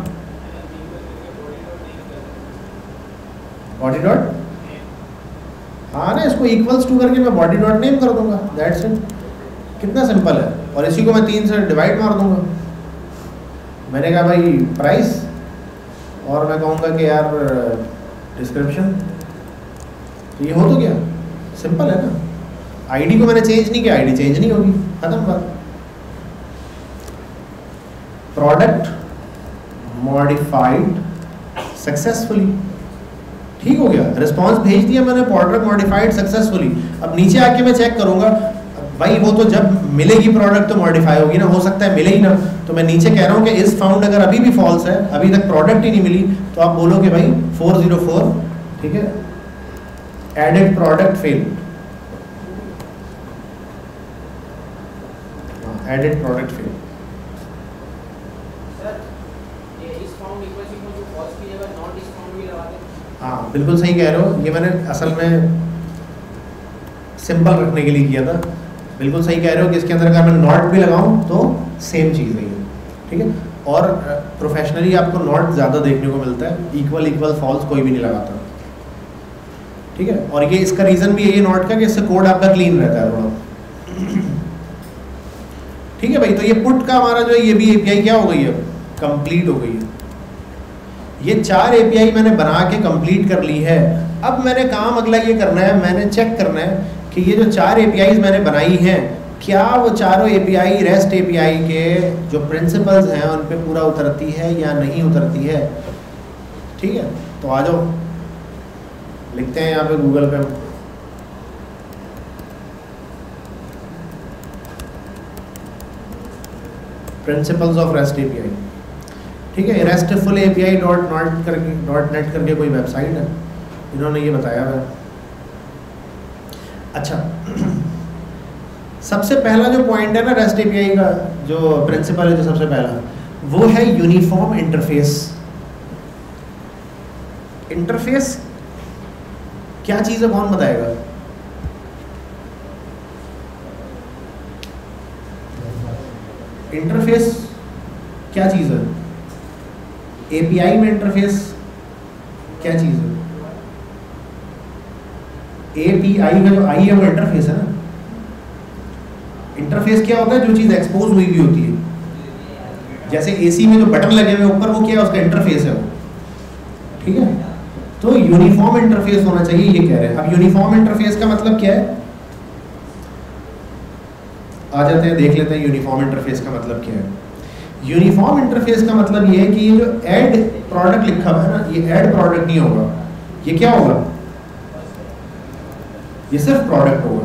बॉडी डॉट, हाँ ना, इसको इक्वल्स टू करके मैं बॉडी डॉट नेम कर दूंगा, दैट्स इट। कितना सिंपल है, और इसी को मैं 3 से डिवाइड मार दूंगा। मैंने कहा भाई प्राइस, और मैं कहूँगा कि यार डिस्क्रिप्शन, तो ये हो तो गया, सिंपल है ना। आईडी को मैंने चेंज नहीं किया, आईडी चेंज नहीं होगी, खत्म बात। प्रोडक्ट मॉडिफाइड सक्सेसफुली, ठीक हो गया, रिस्पांस भेज दिया मैंने, प्रोडक्ट मॉडिफाइड सक्सेसफुली। अब नीचे आके मैं चेक करूंगा भाई, वो तो जब मिलेगी प्रोडक्ट तो मॉडिफाई होगी ना, हो सकता है मिले ही ना, तो मैं नीचे कह रहा हूँ कि इस फाउंड अगर अभी भी फॉल्स है, अभी तक प्रोडक्ट ही नहीं मिली, तो आप बोलोगे भाई 404, ठीक है, added product fail, added product fail. हाँ बिल्कुल सही कह रहे हो, ये मैंने असल में सिंपल रखने के लिए किया था। बिल्कुल सही कह रहे हो कि इसके अंदर अगर मैं नॉट भी लगाऊं तो सेम चीज़ है ये, ठीक है। और प्रोफेशनली आपको नॉट ज़्यादा देखने को मिलता है, इक्वल इक्वल फॉल्स कोई भी नहीं लगाता, ठीक है। और ये इसका रीज़न भी है ये नॉट का कि इससे कोड आपका क्लीन रहता है थोड़ा, ठीक है भाई। तो ये पुट का हमारा जो है ये भी एपीआई क्या हो गई है, कंप्लीट हो गई है। ये 4 एपीआई मैंने बना के कंप्लीट कर ली है। अब मैंने काम अगला ये करना है, मैंने चेक करना है कि ये जो 4 एपीआईज मैंने बनाई हैं, क्या वो चारों एपीआई रेस्ट एपीआई के जो प्रिंसिपल्स हैं उन पे पूरा उतरती है या नहीं उतरती है, ठीक है। तो आ जाओ लिखते हैं यहाँ पे गूगल पे, प्रिंसिपल्स ऑफ रेस्ट एपीआई, ठीक है। रेस्टफुल एपीआई .net करके कोई वेबसाइट है, इन्होंने ये बताया है। अच्छा सबसे पहला जो पॉइंट है ना रेस्ट एपीआई का, जो प्रिंसिपल है जो सबसे पहला, वो है यूनिफॉर्म इंटरफेस। इंटरफेस क्या चीज़ है, कौन बताएगा? इंटरफेस क्या चीज़ है? एपीआई में इंटरफेस क्या चीज़ है? एपीआई में जो आई है वो इंटरफेस है ना। इंटरफेस क्या होता है? जो चीज़ एक्सपोज हुई भी होती है, जैसे एसी में जो बटन लगे हुए ऊपर, वो क्या है? उसका इंटरफेस है वो, ठीक है। तो यूनिफॉर्म इंटरफेस होना चाहिए, ये कह रहे हैं। अब यूनिफॉर्म इंटरफेस का मतलब क्या है, आ जाते हैं देख लेते हैं यूनिफॉर्म इंटरफेस का मतलब क्या है। यूनिफॉर्म इंटरफेस का मतलब ये है कि ये जो ऐड प्रोडक्ट लिखा हुआ है ना, ये ऐड प्रोडक्ट नहीं होगा, ये क्या होगा, ये सिर्फ प्रोडक्ट होगा,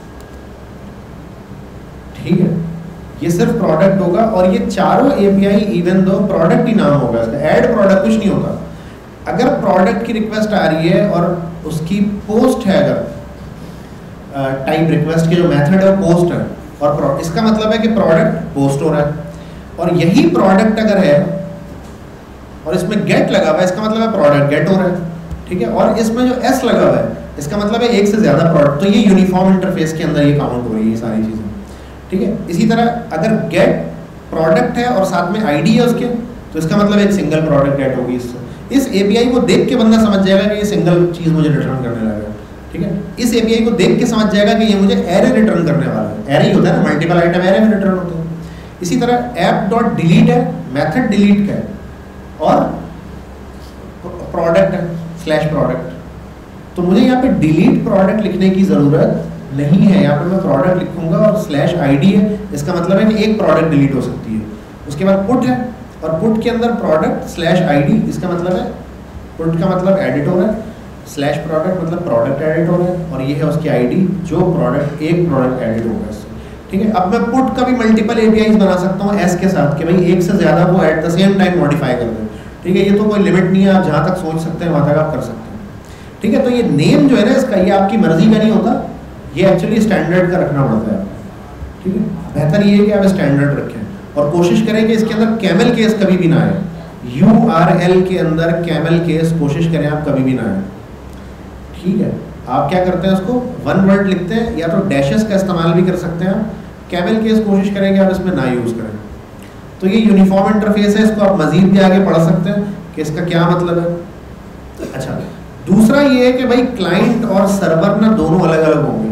ठीक है, ये सिर्फ प्रोडक्ट होगा। और ये चारों एपीआई इवन दो प्रोडक्ट ही नाम होगा इसका, ऐड प्रोडक्ट कुछ नहीं होता। अगर प्रोडक्ट की रिक्वेस्ट आ रही है और उसकी पोस्ट है, अगर टाइप रिक्वेस्ट के जो मेथड है वो पोस्ट है, और इसका मतलब है कि प्रोडक्ट पोस्ट हो रहा है। और यही प्रोडक्ट अगर है और इसमें गेट लगा हुआ है, इसका मतलब है प्रोडक्ट गेट हो रहा है, ठीक है। और इसमें जो एस लगा हुआ है, इसका मतलब है एक से ज्यादा प्रोडक्ट। तो ये यूनिफॉर्म इंटरफेस के अंदर ये काउंट हो रही है ये सारी चीजें, ठीक है। इसी तरह अगर गेट प्रोडक्ट है और साथ में आईडी है उसके, तो इसका मतलब एक सिंगल प्रोडक्ट गेट होगी। इस एपीआई को देख के बंदा समझ जाएगा कि ये सिंगल चीज मुझे रिटर्न करने लगा, ठीक है। इस एपीआई को देख के समझ जाएगा कि ये मुझे एरे रिटर्न करने वाला है। एरे ही होता है ना, मल्टीपल आइटम एरे में रिटर्न होते हैं। इसी तरह ऐप डॉट डिलीट है, मेथड डिलीट का है, और प्रोडक्ट है स्लैश प्रोडक्ट। तो मुझे यहाँ पे डिलीट प्रोडक्ट लिखने की जरूरत नहीं है, यहाँ पे मैं प्रोडक्ट लिखूंगा और स्लैश आईडी है, इसका मतलब है कि एक प्रोडक्ट डिलीट हो सकती है। उसके बाद पुट है, और पुट के अंदर प्रोडक्ट स्लैश आईडी, इसका मतलब है पुट का मतलब एडिट हो रहा है, स्लैश प्रोडक्ट मतलब प्रोडक्ट एडिट हो रहा है, और ये है उसकी आईडी जो प्रोडक्ट, एक प्रोडक्ट एडिट होगा इससे, ठीक है। अब मैं पुट का भी मल्टीपल एपीआईज बना सकता हूँ एस के साथ, कि भाई एक से ज्यादा वो at the same time modify कर दें, ठीक है। ये तो कोई लिमिट नहीं है, आप जहाँ तक सोच सकते हैं वहाँ तक आप कर सकते हैं, ठीक है। तो ये नेम जो है ना इसका, ये आपकी मर्जी का नहीं होता, ये एक्चुअली स्टैंडर्ड का रखना पड़ता है, ठीक है। बेहतर ये है कि आप स्टैंडर्ड रखें और कोशिश करें कि इसके अंदर कैमल केस कभी भी ना आए। URL के अंदर कैमल केस कोशिश करें आप कभी भी ना आए, ठीक है। आप क्या करते हैं, उसको वन वर्ड लिखते हैं, या तो डैशेस का इस्तेमाल भी कर सकते हैं आप। कैमल केस कोशिश करें कि आप इसमें ना यूज़ करें। तो ये यूनिफॉर्म इंटरफेस है, इसको आप मजीद भी आगे पढ़ सकते हैं कि इसका क्या मतलब है। अच्छा, दूसरा ये है कि भाई क्लाइंट और सर्वर ना दोनों अलग अलग होंगे,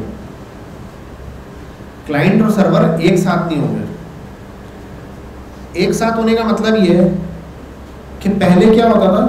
क्लाइंट और सर्वर एक साथ नहीं होंगे। एक साथ होने का मतलब ये है कि पहले क्या होता था,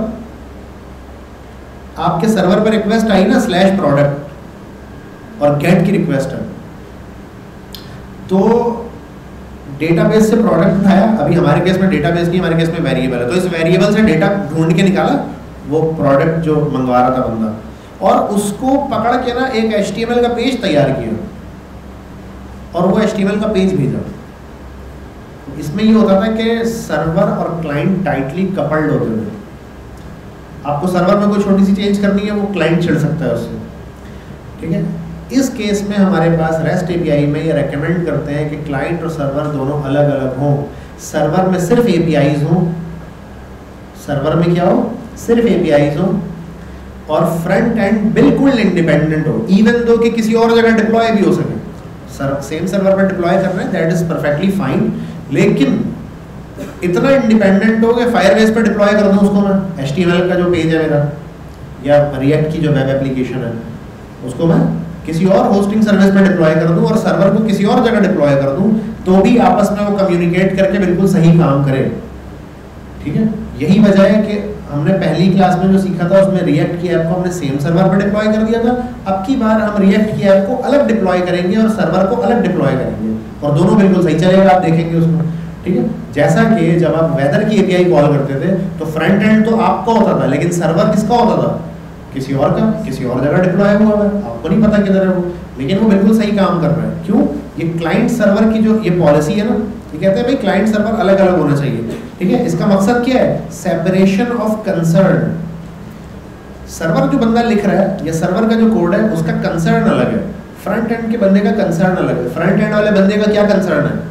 आपके सर्वर पर रिक्वेस्ट आई ना स्लैश प्रोडक्ट और गेट की रिक्वेस्ट है, तो डेटाबेस से प्रोडक्ट उठाया। अभी हमारे केस में डेटाबेस नहीं, हमारे केस में वेरिएबल है, तो इस वेरिएबल से डेटा ढूंढ के निकाला वो प्रोडक्ट जो मंगवा रहा था बंदा, और उसको पकड़ के ना एक HTML का पेज तैयार किया और वो HTML का पेज भेजा। इसमें ये होता था कि सर्वर और क्लाइंट टाइटली कपल्ड होते थे। आपको सर्वर में कोई छोटी सी चेंज करनी है, वो क्लाइंट छिड़ सकता है उससे, ठीक है। इस केस में हमारे पास रेस्ट एपीआई में ये रेकमेंड करते हैं कि क्लाइंट और सर्वर दोनों अलग अलग हों। सर्वर में सिर्फ एपीआईज हों, सर्वर में क्या हो, सिर्फ एपीआईज हों, और फ्रंट एंड बिल्कुल इंडिपेंडेंट हो, इवन दो कि किसी और जगह डिप्लॉय भी हो सके। सेम सर्वर पर डिप्लॉय कर रहे हैं, दैट इज परफेक्टली फाइन, लेकिन इतना इंडिपेंडेंट हो कि फायरबेस पर डिप्लॉय कर दूं उसको मैं, HTML का जो पेज है मेरा या रिएक्ट की जो वेब एप्लीकेशन है उसको मैं किसी और होस्टिंग सर्विस पर डिप्लॉय कर दूं और सर्वर को किसी और जगह डिप्लॉय कर दूं, तो भी आपस में वो कम्युनिकेट करके बिल्कुल सही काम करे, ठीक है। यही वजह है कि हमने पहली क्लास में जो सीखा था उसमें रिएक्ट की ऐप को हमने सेम सर्वर पर डिप्लॉय कर दिया था। अब की बार हम रिएक्ट की ऐप को अलग डिप्लॉय करेंगे और सर्वर को अलग डिप्लॉय करेंगे, और दोनों बिल्कुल सही चलेगा, आप देखेंगे उसमें, ठीक है। जैसा कि जब आप वेदर की एपीआई कॉल करते थे तो फ्रंट एंड तो आपका होता था, लेकिन सर्वर किसका होता था, किसी और का, किसी और जगह डिप्लॉय हुआ है, आपको नहीं पता किधर है वो, लेकिन वो बिल्कुल सही काम कर रहा है। क्यों? ये क्लाइंट सर्वर की जो ये पॉलिसी है ना, ये कहते हैं भाई क्लाइंट सर्वर अलग अलग होना चाहिए, ठीक है। इसका मकसद क्या है, सेपरेशन ऑफ कंसर्न। सर्वर जो बंदा लिख रहा है या सर्वर का जो कोड है उसका कंसर्न अलग है, फ्रंट एंड के बंदे का कंसर्न अलग है। फ्रंट एंड वाले बंदे का क्या कंसर्न है,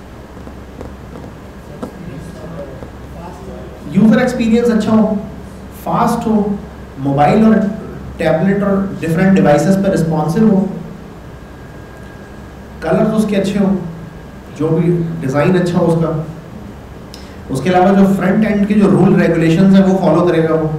यूजर एक्सपीरियंस अच्छा हो, फास्ट हो, मोबाइल और टैबलेट और डिफरेंट डिवाइसेस पर रिस्पॉन्सिव हो, कलर्स उसके अच्छे हो, जो भी डिज़ाइन अच्छा हो उसका। उसके अलावा जो फ्रंट एंड के जो रूल रेगुलेशंस है वो फॉलो करेगा वो,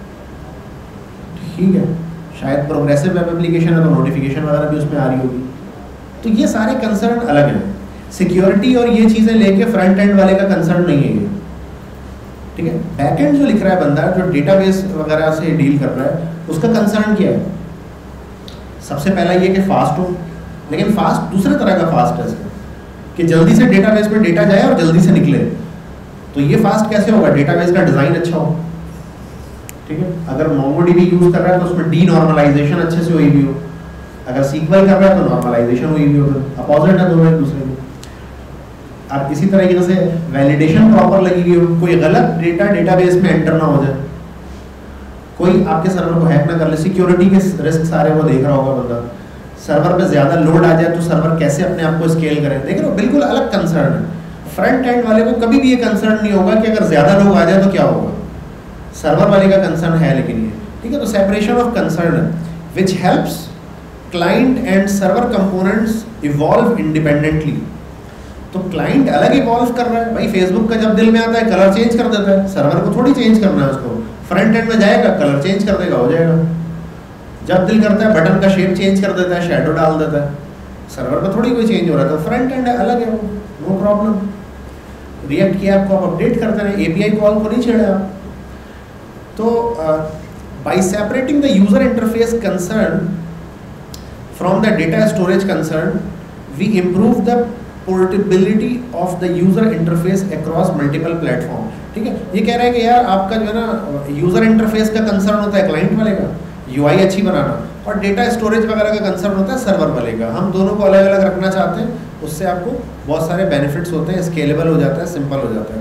ठीक है। शायद प्रोग्रेसिव वेब एप्लीकेशन है तो नोटिफिकेशन वगैरह भी उसमें आ रही होगी। तो ये सारे कंसर्न अलग हैं। सिक्योरिटी और ये चीज़ें लेके फ्रंट एंड वाले का कंसर्न नहीं है ये, ठीक है। बैकएंड जो लिख रहा है बंदा, जो डेटाबेस वगैरह से डील कर रहा है, उसका कंसर्न क्या है? सबसे पहला ये कि फास्ट हो, लेकिन फास्ट दूसरे तरह का फास्ट है इसका, कि जल्दी से डेटाबेस में डेटा जाए और जल्दी से निकले। तो ये फास्ट कैसे होगा? डेटाबेस का डिज़ाइन अच्छा हो, ठीक है। अगर MongoDB यूज़ कर रहा है तो उसमें डी नॉर्मलाइजेशन अच्छे से हुई भी हो, अगर SQL कर रहा है तो नॉर्मलाइजेशन हुई भी हो, अपोजिट है दोनों एक दूसरे के। अब इसी तरीके से वैलिडेशन प्रॉपर लगी हुई हो, कोई गलत डेटा डेटाबेस में एंटर ना हो जाए, कोई आपके सर्वर को हैक ना कर ले, सिक्योरिटी के रिस्क सारे वो देख रहा होगा बंदा, सर्वर पे ज़्यादा लोड आ जाए तो सर्वर कैसे अपने आप को स्केल करें, देख रहे हो, बिल्कुल अलग कंसर्न है। फ्रंट एंड वाले को कभी भी ये कंसर्न नहीं होगा कि अगर ज़्यादा लोग आ जाए तो क्या होगा, सर्वर वाले का कंसर्न है लेकिन ये, ठीक है। तो separation of concern which helps client and server components evolve independently. तो क्लाइंट अलग इवॉल्व कर रहा है भाई, फेसबुक का जब दिल में आता है कलर चेंज कर देता है, सर्वर को थोड़ी चेंज करना है उसको, फ्रंट एंड में जाएगा कलर चेंज कर देगा, हो जाएगा। जब दिल करता है बटन का शेप चेंज कर देता है, शैडो डाल देता है, सर्वर पर थोड़ी कोई चेंज हो रहा है, तो फ्रंट एंड अलग है वो, नो प्रॉब्लम। रिएक्ट किया आपको, आप अपडेट करते रहे, एपीआई कॉल को नहीं छेड़े आप। तो by separating the user interface concern from the data storage concern, we improve the portability of the user interface across multiple platform. ठीक है, ये कह रहा है कि यार आपका जो है ना यूजर इंटरफेस का कंसर्न होता है क्लाइंट वाले का, यूआई अच्छी बनाना, और डेटा स्टोरेज वगैरह का कंसर्न होता है सर्वर वाले का। हम दोनों को अलग अलग रखना चाहते हैं, उससे आपको बहुत सारे बेनिफिट्स होते हैं, स्केलेबल हो जाता है, सिंपल हो जाता है।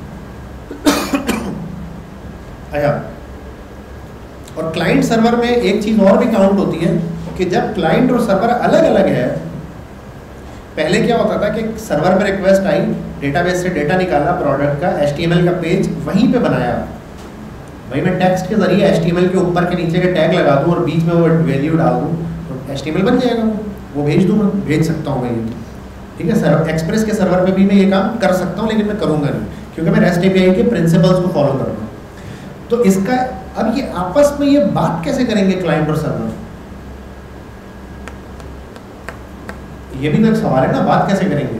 अच्छा, और क्लाइंट सर्वर में एक चीज़ और भी काउंट होती है कि जब क्लाइंट और सर्वर अलग अलग है, पहले क्या होता था कि सर्वर पर रिक्वेस्ट आई, डेटाबेस से डेटा निकाला, प्रोडक्ट का HTML का पेज वहीं पे बनाया, भाई मैं टेक्स्ट के जरिए HTML के ऊपर के नीचे के टैग लगा दूँ और बीच में वो वैल्यू डाल दूँ तो HTML बन जाएगा, वो भेज दूँ, मैं भेज सकता हूँ मैं ये। ठीक है, सर्वर एक्सप्रेस के सर्वर पे भी मैं ये काम कर सकता हूँ, लेकिन मैं करूँगा नहीं क्योंकि मैं REST API के प्रिंसिपल्स को फॉलो कर रहा हूँ। तो इसका अब ये आपस में ये बात कैसे करेंगे क्लाइंट और सर्वर, ये भी तो एक सवाल है ना, बात कैसे करेंगे।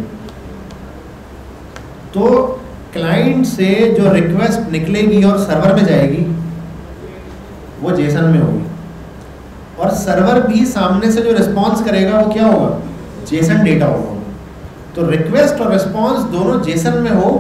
तो क्लाइंट से जो रिक्वेस्ट निकलेगी और सर्वर में जाएगी वो जेसन में होगी, और सर्वर भी सामने से जो रिस्पॉन्स करेगा वो क्या होगा, जेसन डेटा होगा। तो रिक्वेस्ट और रिस्पॉन्स दोनों जेसन में हो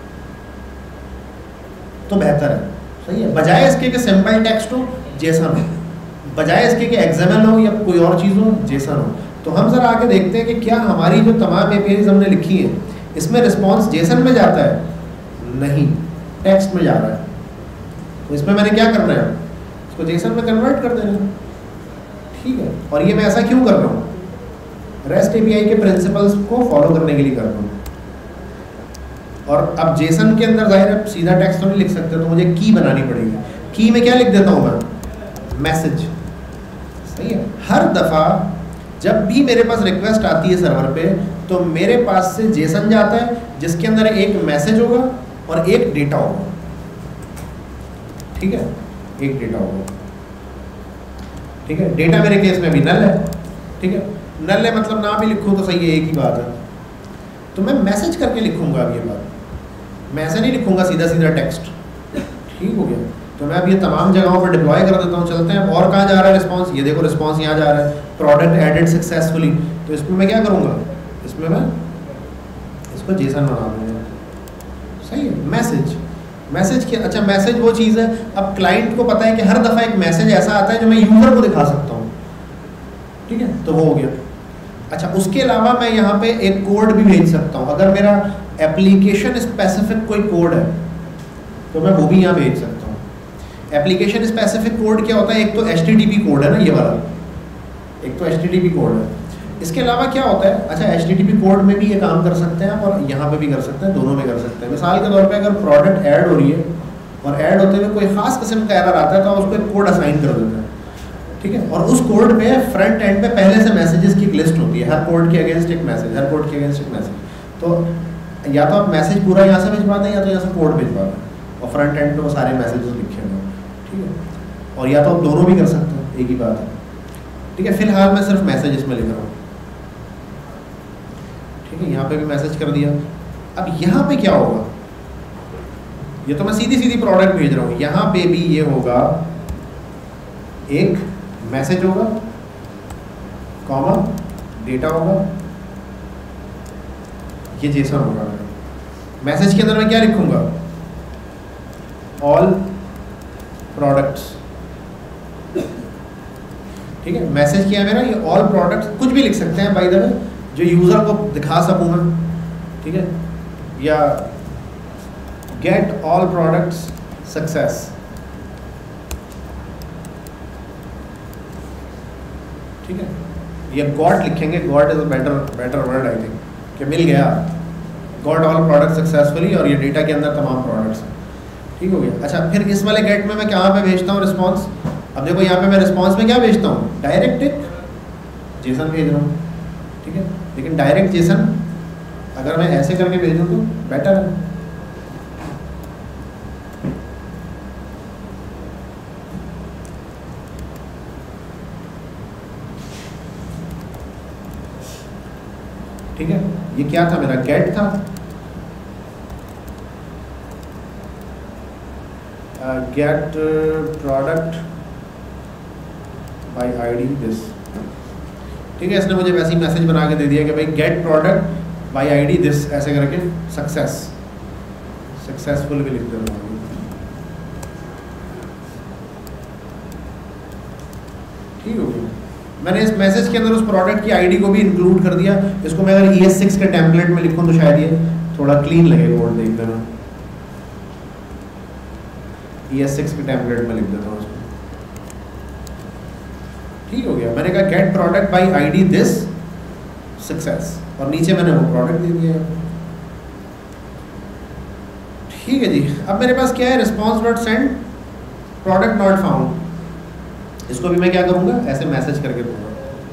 तो बेहतर है, सही है, बजाय इसके कि सिंपल टेक्स्ट हो जेसन हो, बजाय इसके कि XML हो या कोई और चीज़ हो जेसन हो। तो हम जरा आगे देखते हैं कि क्या हमारी जो तमाम APIs हमने लिखी है इसमें रिस्पॉन्स जेसन में जाता है, नहीं, टेक्स्ट में जा रहा है। तो इसमें मैंने क्या करना है, इसको जेसन में कन्वर्ट कर देना, ठीक है। और ये मैं ऐसा क्यों कर रहा हूँ, REST API के प्रिंसिपल्स को फॉलो करने के लिए कर रहा हूँ। और अब जेसन के अंदर जाहिर है सीधा टेक्स्ट तो नहीं लिख सकते, तो मुझे की बनानी पड़ेगी। की में क्या लिख देता हूँ मैं, मैसेज, सही है। हर दफ़ा जब भी मेरे पास रिक्वेस्ट आती है सर्वर पे तो मेरे पास से जेसन जाता है जिसके अंदर एक मैसेज होगा और एक डेटा होगा, ठीक है, एक डेटा होगा, ठीक है। डेटा मेरे केस में भी नल है, ठीक है, नल है मतलब ना भी लिखूँ तो सही है, एक ही बात है। तो मैं मैसेज करके लिखूँगा अब ये बात, मैं ऐसे नहीं लिखूँगा सीधा सीधा टेक्स्ट, ठीक हो गया। तो मैं अब ये तमाम जगहों पर डिप्लॉय कर देता हूँ, चलते हैं। और कहाँ जा रहा है रिस्पॉन्स, ये देखो रिस्पॉन्स यहाँ जा रहा है, प्रोडक्ट एडेड सक्सेसफुली। तो इसमें मैं क्या करूँगा, इसमें मैं इसको जेसन बना दूँगा, सही है। मैसेज, मैसेज के, अच्छा मैसेज वो चीज़ है, अब क्लाइंट को पता है कि हर दफ़ा एक मैसेज ऐसा आता है जो मैं यूज़र को दिखा सकता हूँ, ठीक है, तो वो हो गया। अच्छा, उसके अलावा मैं यहाँ पे एक कोड भी भेज सकता हूँ, अगर मेरा एप्लीकेशन स्पेसिफिक कोई कोड है तो मैं वो भी यहाँ भेज सकता हूँ। एप्लीकेशन स्पेसिफिक कोड क्या होता है, एक तो HTTP कोड है ना ये वाला, एक तो HTTP कोड है। इसके अलावा क्या होता है, अच्छा HTTP कोड में भी ये काम कर सकते हैं आप, और यहाँ पे भी कर सकते हैं, दोनों में कर सकते हैं। मिसाल के तौर पे अगर प्रोडक्ट ऐड हो रही है और ऐड होते हुए कोई खास किस्म का एरर आता है तो आप उसको एक कोड असाइन कर देते हैं, ठीक है, और उस कोड पे फ्रंट एंड पे पहले से मैसेजेस की एक लिस्ट होती है, हर कोड के अगेंस्ट एक मैसेज, हर कोड के अगेंस्ट एक मैसेज। तो या तो आप मैसेज पूरा यहाँ से भिजवाते हैं या तो यहाँ से कोड भिजवाते हैं, और फ्रंट एंड पे वो सारे मैसेजेस लिखे हुए हैं, ठीक है। और या तो आप दोनों भी कर सकते हैं, एक ही बात है, ठीक है। फिलहाल मैं सिर्फ मैसेज इसमें लिख रहा हूँ, ठीक है, यहाँ पे भी मैसेज कर दिया। अब यहाँ पे क्या होगा, ये तो मैं सीधी सीधी प्रोडक्ट भेज रहा हूँ। यहाँ पे भी ये होगा, एक मैसेज होगा, कॉमा डेटा होगा, ये जेसन होगा। मैसेज के अंदर मैं क्या लिखूंगा, ऑल प्रोडक्ट्स, ठीक है। मैसेज किया मेरा, ये ऑल प्रोडक्ट्स, कुछ भी लिख सकते हैं बाय द वे, जो यूजर को दिखा सकूं मैं, ठीक है, या गेट ऑल प्रोडक्ट्स सक्सेस, ठीक है। या गॉट लिखेंगे, got is a better word I think, कि मिल गया, गॉट ऑल प्रोडक्ट सक्सेसफुली, और ये डेटा के अंदर तमाम प्रोडक्ट्स, ठीक हो गया। अच्छा, फिर इस वाले गेट में मैं कहाँ पे भेजता हूँ रिस्पॉन्स। अब देखो यहाँ पे मैं रिस्पॉन्स में क्या भेजता हूँ, डायरेक्ट एक जेसन भेज रहा हूँ, ठीक है। लेकिन डायरेक्ट जेसन अगर मैं ऐसे करके भेजूँ तो बेटर है। ठीक है, ये क्या था, मेरा गेट था, get product by ID this, ठीक है। इसने मुझे वैसे ही मैसेज बना के दे दिया कि भाई get product by ID this, ऐसे करके सक्सेसफुल भी लिख देता हूँ, ठीक हो गया। मैंने इस मैसेज के अंदर उस प्रोडक्ट की आईडी को भी इंक्लूड कर दिया। इसको मैं अगर ES6 के टेम्पलेट में लिखूं तो शायद ये थोड़ा क्लीन लगे कोड, देख देना, ES6 के टेम्पलेट में लिख देता हूँ उसको, ठीक हो गया। मैंने कहा get product by ID this success, और नीचे मैंने वो प्रोडक्ट दे दिया, ठीक है जी। अब मेरे पास क्या है, response dot send product not found, इसको भी मैं क्या करूंगा, ऐसे मैसेज करके दूंगा,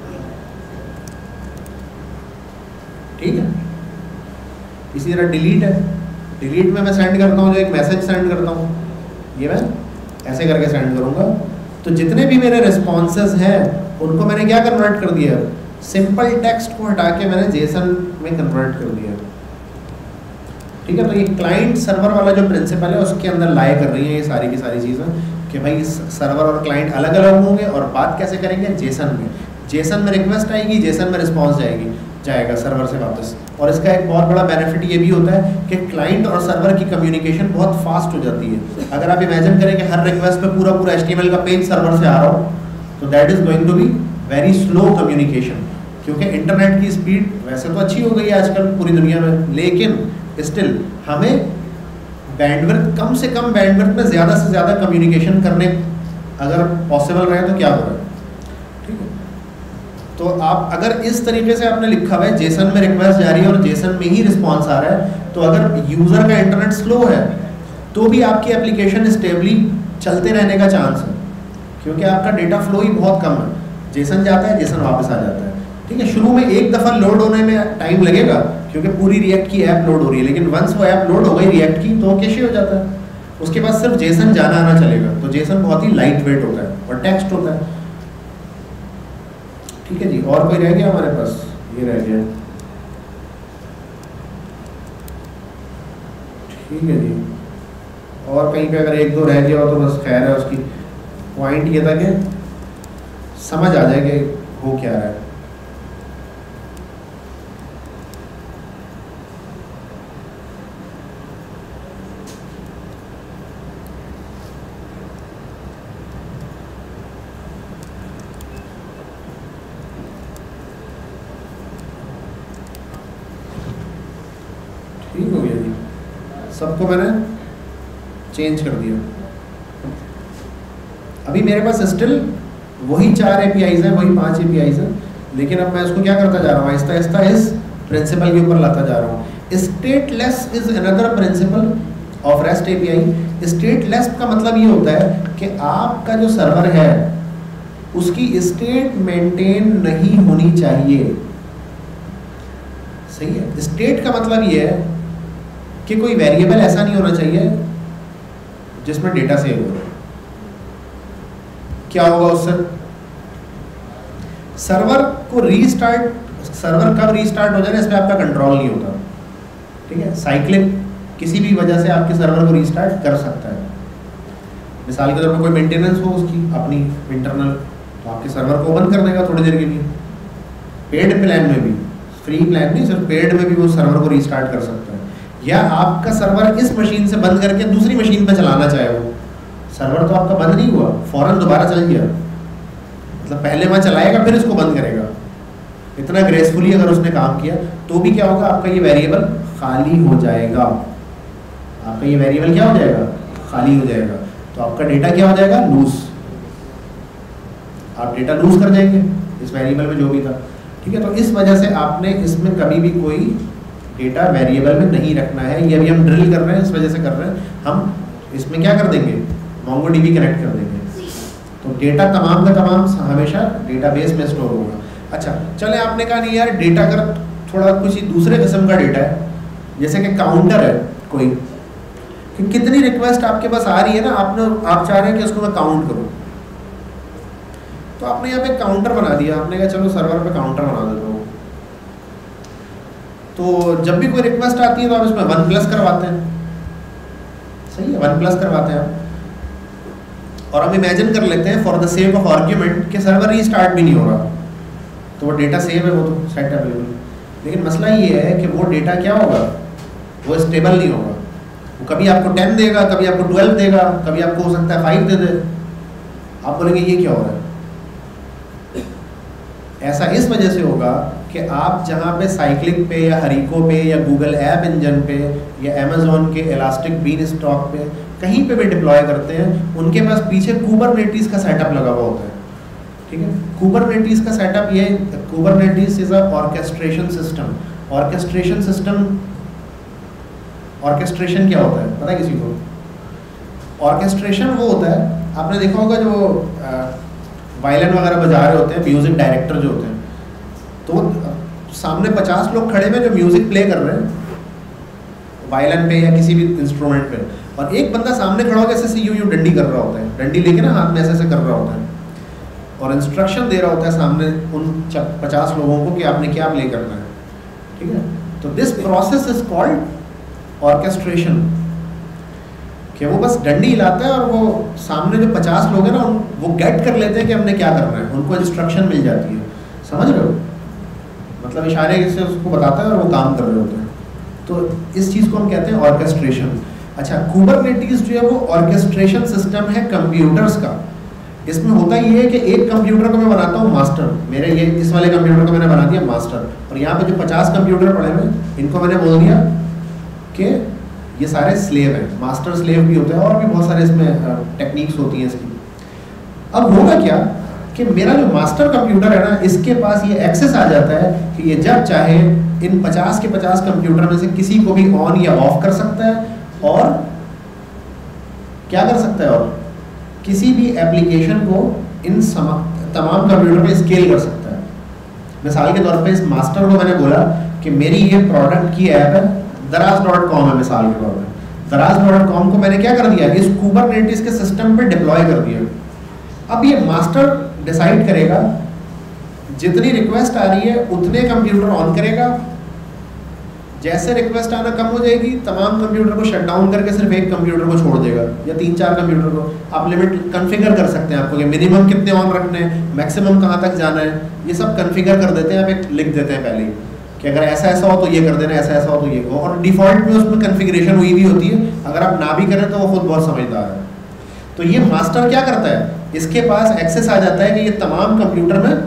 ठीक है। इसी तरह डिलीट है, डिलीट में मैं सेंड करता हूँ, जो एक मैसेज सेंड करता हूँ, ये मैं ऐसे करके सेंड करूंगा। तो जितने भी मेरे रिस्पॉन्सेज हैं उनको मैंने क्या कन्वर्ट कर दिया, सिंपल टेक्स्ट को हटा के मैंने जेसन में कन्वर्ट कर दिया, ठीक है। तो ये क्लाइंट सर्वर वाला जो प्रिंसिपल है उसके अंदर लाए कर रही है ये सारी की सारी चीज़ें, कि भाई सर्वर और क्लाइंट अलग अलग होंगे, और बात कैसे करेंगे, जेसन में। जेसन में रिक्वेस्ट आएगी, जेसन में रिस्पॉन्स जाएगा सर्वर से वापस। और इसका एक बहुत बड़ा बेनिफिट ये भी होता है कि क्लाइंट और सर्वर की कम्युनिकेशन बहुत फास्ट हो जाती है। अगर आप इमेजिन करें कि हर रिक्वेस्ट पे पूरा HTML का पेज सर्वर से आ रहा हो, तो that is going to be very slow communication, क्योंकि इंटरनेट की स्पीड वैसे तो अच्छी हो गई है आजकल पूरी दुनिया में, लेकिन स्टिल हमें बैंडविड्थ, कम से कम बैंडविड्थ में ज़्यादा से ज़्यादा कम्युनिकेशन करने अगर पॉसिबल रहे तो क्या होगा, ठीक है। तो आप अगर इस तरीके से आपने लिखा हुआ है, जेसन में रिक्वेस्ट जा रही है और जेसन में ही रिस्पॉन्स आ रहा है, तो अगर यूज़र का इंटरनेट स्लो है तो भी आपकी एप्लीकेशन स्टेबली चलते रहने का चांस है, क्योंकि आपका डेटा फ्लो ही बहुत कम है। जेसन जाता है, जेसन वापस आ जाता है, ठीक है। शुरू में एक दफ़ा लोड होने में टाइम लगेगा, क्योंकि पूरी रिएक्ट की ऐप लोड हो रही है, लेकिन वंस वो ऐप लोड हो गई रिएक्ट की तो कैसे हो जाता है, उसके बाद सिर्फ जेसन जाना आना चलेगा। तो जेसन बहुत ही लाइट वेट होता है और टेक्स्ट होता है, ठीक है जी। और कोई रह गया हमारे पास, ये रह गया, ठीक है जी। और कहीं पे अगर एक दो रह गया हो तो बस खैर है, उसकी पॉइंट ये था कि समझ आ जाए कि हो क्या रहा है। ठीक हो गया जी, सबको मैंने चेंज कर दिया। अभी मेरे पास स्टिल वही 4 APIs हैं, वही 5 APIs हैं, लेकिन अब मैं इसको क्या करता जा रहा हूँ, आहिस्ता आहिस्ता इस प्रिंसिपल के ऊपर लाता जा रहा हूँ। Stateless is another principle of REST API। Stateless का मतलब ये होता है कि आपका जो सर्वर है उसकी स्टेट मेंटेन नहीं होनी चाहिए, सही है। स्टेट का मतलब ये है कि कोई वेरिएबल ऐसा नहीं होना चाहिए जिसमें डेटा सेव हो। क्या होगा उससे, सर्वर को रीस्टार्ट, सर्वर कब रीस्टार्ट हो जाए इस पर आपका कंट्रोल नहीं होता, ठीक है। साइक्लिक किसी भी वजह से आपके सर्वर को रीस्टार्ट कर सकता है। मिसाल के तौर पर कोई मेंटेनेंस हो उसकी अपनी इंटरनल, तो आपके सर्वर को बंद कर देगा थोड़ी देर के लिए। पेड प्लान में भी, फ्री प्लान नहीं, सिर्फ पेड में भी वो सर्वर को रीस्टार्ट कर सकता है। या आपका सर्वर इस मशीन से बंद करके दूसरी मशीन पर चलाना चाहे, वो सर्वर तो आपका बंद नहीं हुआ, फौरन दोबारा चल गया, मतलब पहले वहाँ चलाएगा फिर इसको बंद करेगा। इतना ग्रेसफुली अगर उसने काम किया तो भी क्या होगा, आपका ये वेरिएबल खाली हो जाएगा। आपका ये वेरिएबल क्या हो जाएगा, खाली हो जाएगा। तो आपका डेटा क्या हो जाएगा, लूज। आप डेटा लूज कर जाएंगे इस वेरिएबल में जो भी था, ठीक है। तो इस वजह से आपने इसमें कभी भी कोई डेटा वेरिएबल में नहीं रखना है। ये अभी हम ड्रिल कर रहे हैं, इस वजह से कर रहे हैं। हम इसमें क्या कर देंगे, MongoDB कनेक्ट कर देंगे, तो डेटा तमाम का तमाम हमेशा डेटाबेस में स्टोर होगा। अच्छा चले, आपने कहा नहीं यार डेटा अगर थोड़ा कुछ दूसरे किस्म का डेटा है, जैसे कि काउंटर है कोई, कि कितनी रिक्वेस्ट आपके पास आ रही है ना, आप चाह रहे हैं कि उसको मैं काउंट करूँ, तो आपने यहाँ पे काउंटर बना दिया। आपने कहा चलो सर्वर पे काउंटर बना देता हूँ, तो जब भी कोई रिक्वेस्ट आती है तो आप इसमें 1+ करवाते हैं, सही है, 1+ करवाते हैं आप। और हम इमेजिन कर लेते हैं for the sake of argument कि सर्वर रीस्टार्ट भी नहीं हो रहा, तो वो डेटा सेव है, वो तो सेट अवेलेबल। लेकिन मसला ये है कि वो डेटा क्या होगा, वो स्टेबल नहीं होगा। वो कभी आपको 10 देगा, कभी आपको 12 देगा, कभी आपको हो सकता है 5 दे दे। आप बोलेंगे ये क्या हो रहा है। ऐसा इस वजह से होगा कि आप जहाँ पे साइक्लिक पे या हरिको पे या गूगल ऐप इंजन पे या अमेज़ॉन के इलास्टिक बीन स्टॉक पे कहीं पे भी डिप्लॉय करते हैं, उनके पास पीछे कुबरनेटिस का सेटअप लगा हुआ होता है, ठीक है। कुबरनेटिस का सेटअप ये, Kubernetes is a orchestration system. Orchestration system, orchestration क्या होता है पता है किसी को? ऑर्केस्ट्रेशन वो होता है, आपने देखा होगा जो वायलिन वगैरह बजा रहे होते हैं, म्यूजिक डायरेक्टर जो होते हैं, तो सामने 50 लोग खड़े हुए जो म्यूजिक प्ले कर रहे हैं वायलिन पे या किसी भी इंस्ट्रूमेंट पे, और एक बंदा सामने खड़ा होकर ऐसे यूं डंडी कर रहा होता है, डंडी लेके ना हाथ में ऐसे कर रहा होता है, और इंस्ट्रक्शन दे रहा होता है सामने उन 50 लोगों को कि आपने क्या प्ले करना है, ठीक है। तो this process is called orchestration, कि वो बस डंडी हिलाता है और वो सामने जो 50 लोग हैं ना वो गेट कर लेते हैं कि हमने क्या करना है, उनको इंस्ट्रक्शन मिल जाती है, समझ रहे हो, मतलब इशारे से उसको बताता है और वो काम कर रहे होते हैं। तो इस चीज़ को हम कहते हैं ऑर्केस्ट्रेशन। अच्छा, कुबरनेटिस जो है वो ऑर्केस्ट्रेशन सिस्टम है कंप्यूटर्स का। इसमें होता ये है कि एक कंप्यूटर को मैं बनाता हूँ मास्टर, मेरे ये इस वाले कंप्यूटर को मैंने बना दिया मास्टर, और यहाँ पे जो 50 कंप्यूटर पड़े हुए इनको मैंने बोल दिया कि ये सारे स्लेव हैं। मास्टर स्लेव भी होते हैं और भी बहुत सारे इसमें टेक्निक्स होती हैं इसकी। अब होगा क्या कि मेरा जो मास्टर कंप्यूटर है ना, इसके पास ये एक्सेस आ जाता है कि ये जब चाहे इन 50 के 50 कंप्यूटर में से किसी को भी ऑन या ऑफ कर सकता है, और क्या कर सकता है, और किसी भी एप्लीकेशन को इन तमाम कंप्यूटर पे स्केल कर सकता है। मिसाल के तौर पे इस मास्टर को मैंने बोला कि मेरी ये प्रोडक्ट की ऐप है Daraz.com है, मिसाल के तौर पे Daraz.com को मैंने क्या कर दिया, इस कुबरनेटिस के सिस्टम पे डिप्लॉय कर दिया। अब ये मास्टर डिसाइड करेगा जितनी रिक्वेस्ट आ रही है उतने कंप्यूटर ऑन करेगा, जैसे रिक्वेस्ट आना कम हो जाएगी तमाम कंप्यूटर को शट डाउन करके सिर्फ एक कंप्यूटर को छोड़ देगा, या 3-4 कंप्यूटर को। आप लिमिट कन्फिगर कर सकते हैं आपको कि मिनिमम कितने ऑन रखने हैं, मैक्सिमम कहाँ तक जाना है, ये सब कन्फिगर कर देते हैं। आप एक लिख देते हैं पहले ही कि अगर ऐसा ऐसा हो तो ये कर देना, ऐसा ऐसा हो तो ये हो, और डिफ़ॉल्ट में उसमें कन्फिगरेशन हुई भी होती है। अगर आप ना भी करें तो वो खुद बहुत समझदार है। तो ये मास्टर क्या करता है, इसके पास एक्सेस आ जाता है कि ये तमाम कंप्यूटर में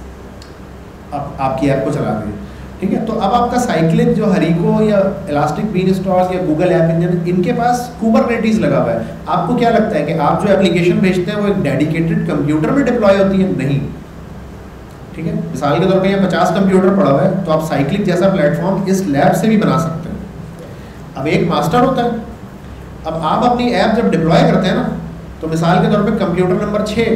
आपकी ऐप को चला दें, ठीक है। तो अब आपका साइक्लिक जो हरिको या इलास्टिक बीन स्टॉक या गूगल ऐप इंजन, इनके पास कुबरनेटिस लगा हुआ है। आपको क्या लगता है कि आप जो एप्लीकेशन भेजते हैं वो एक डेडिकेटेड कंप्यूटर में डिप्लॉय होती है? नहीं, ठीक है। मिसाल के तौर पे यहाँ 50 कंप्यूटर पड़ा हुआ है, तो आप साइक्लिक जैसा प्लेटफॉर्म इस लैब से भी बना सकते हैं। अब एक मास्टर होता है, अब आप अपनी ऐप जब डिप्लॉय करते हैं ना, तो मिसाल के तौर पे कंप्यूटर नंबर 6,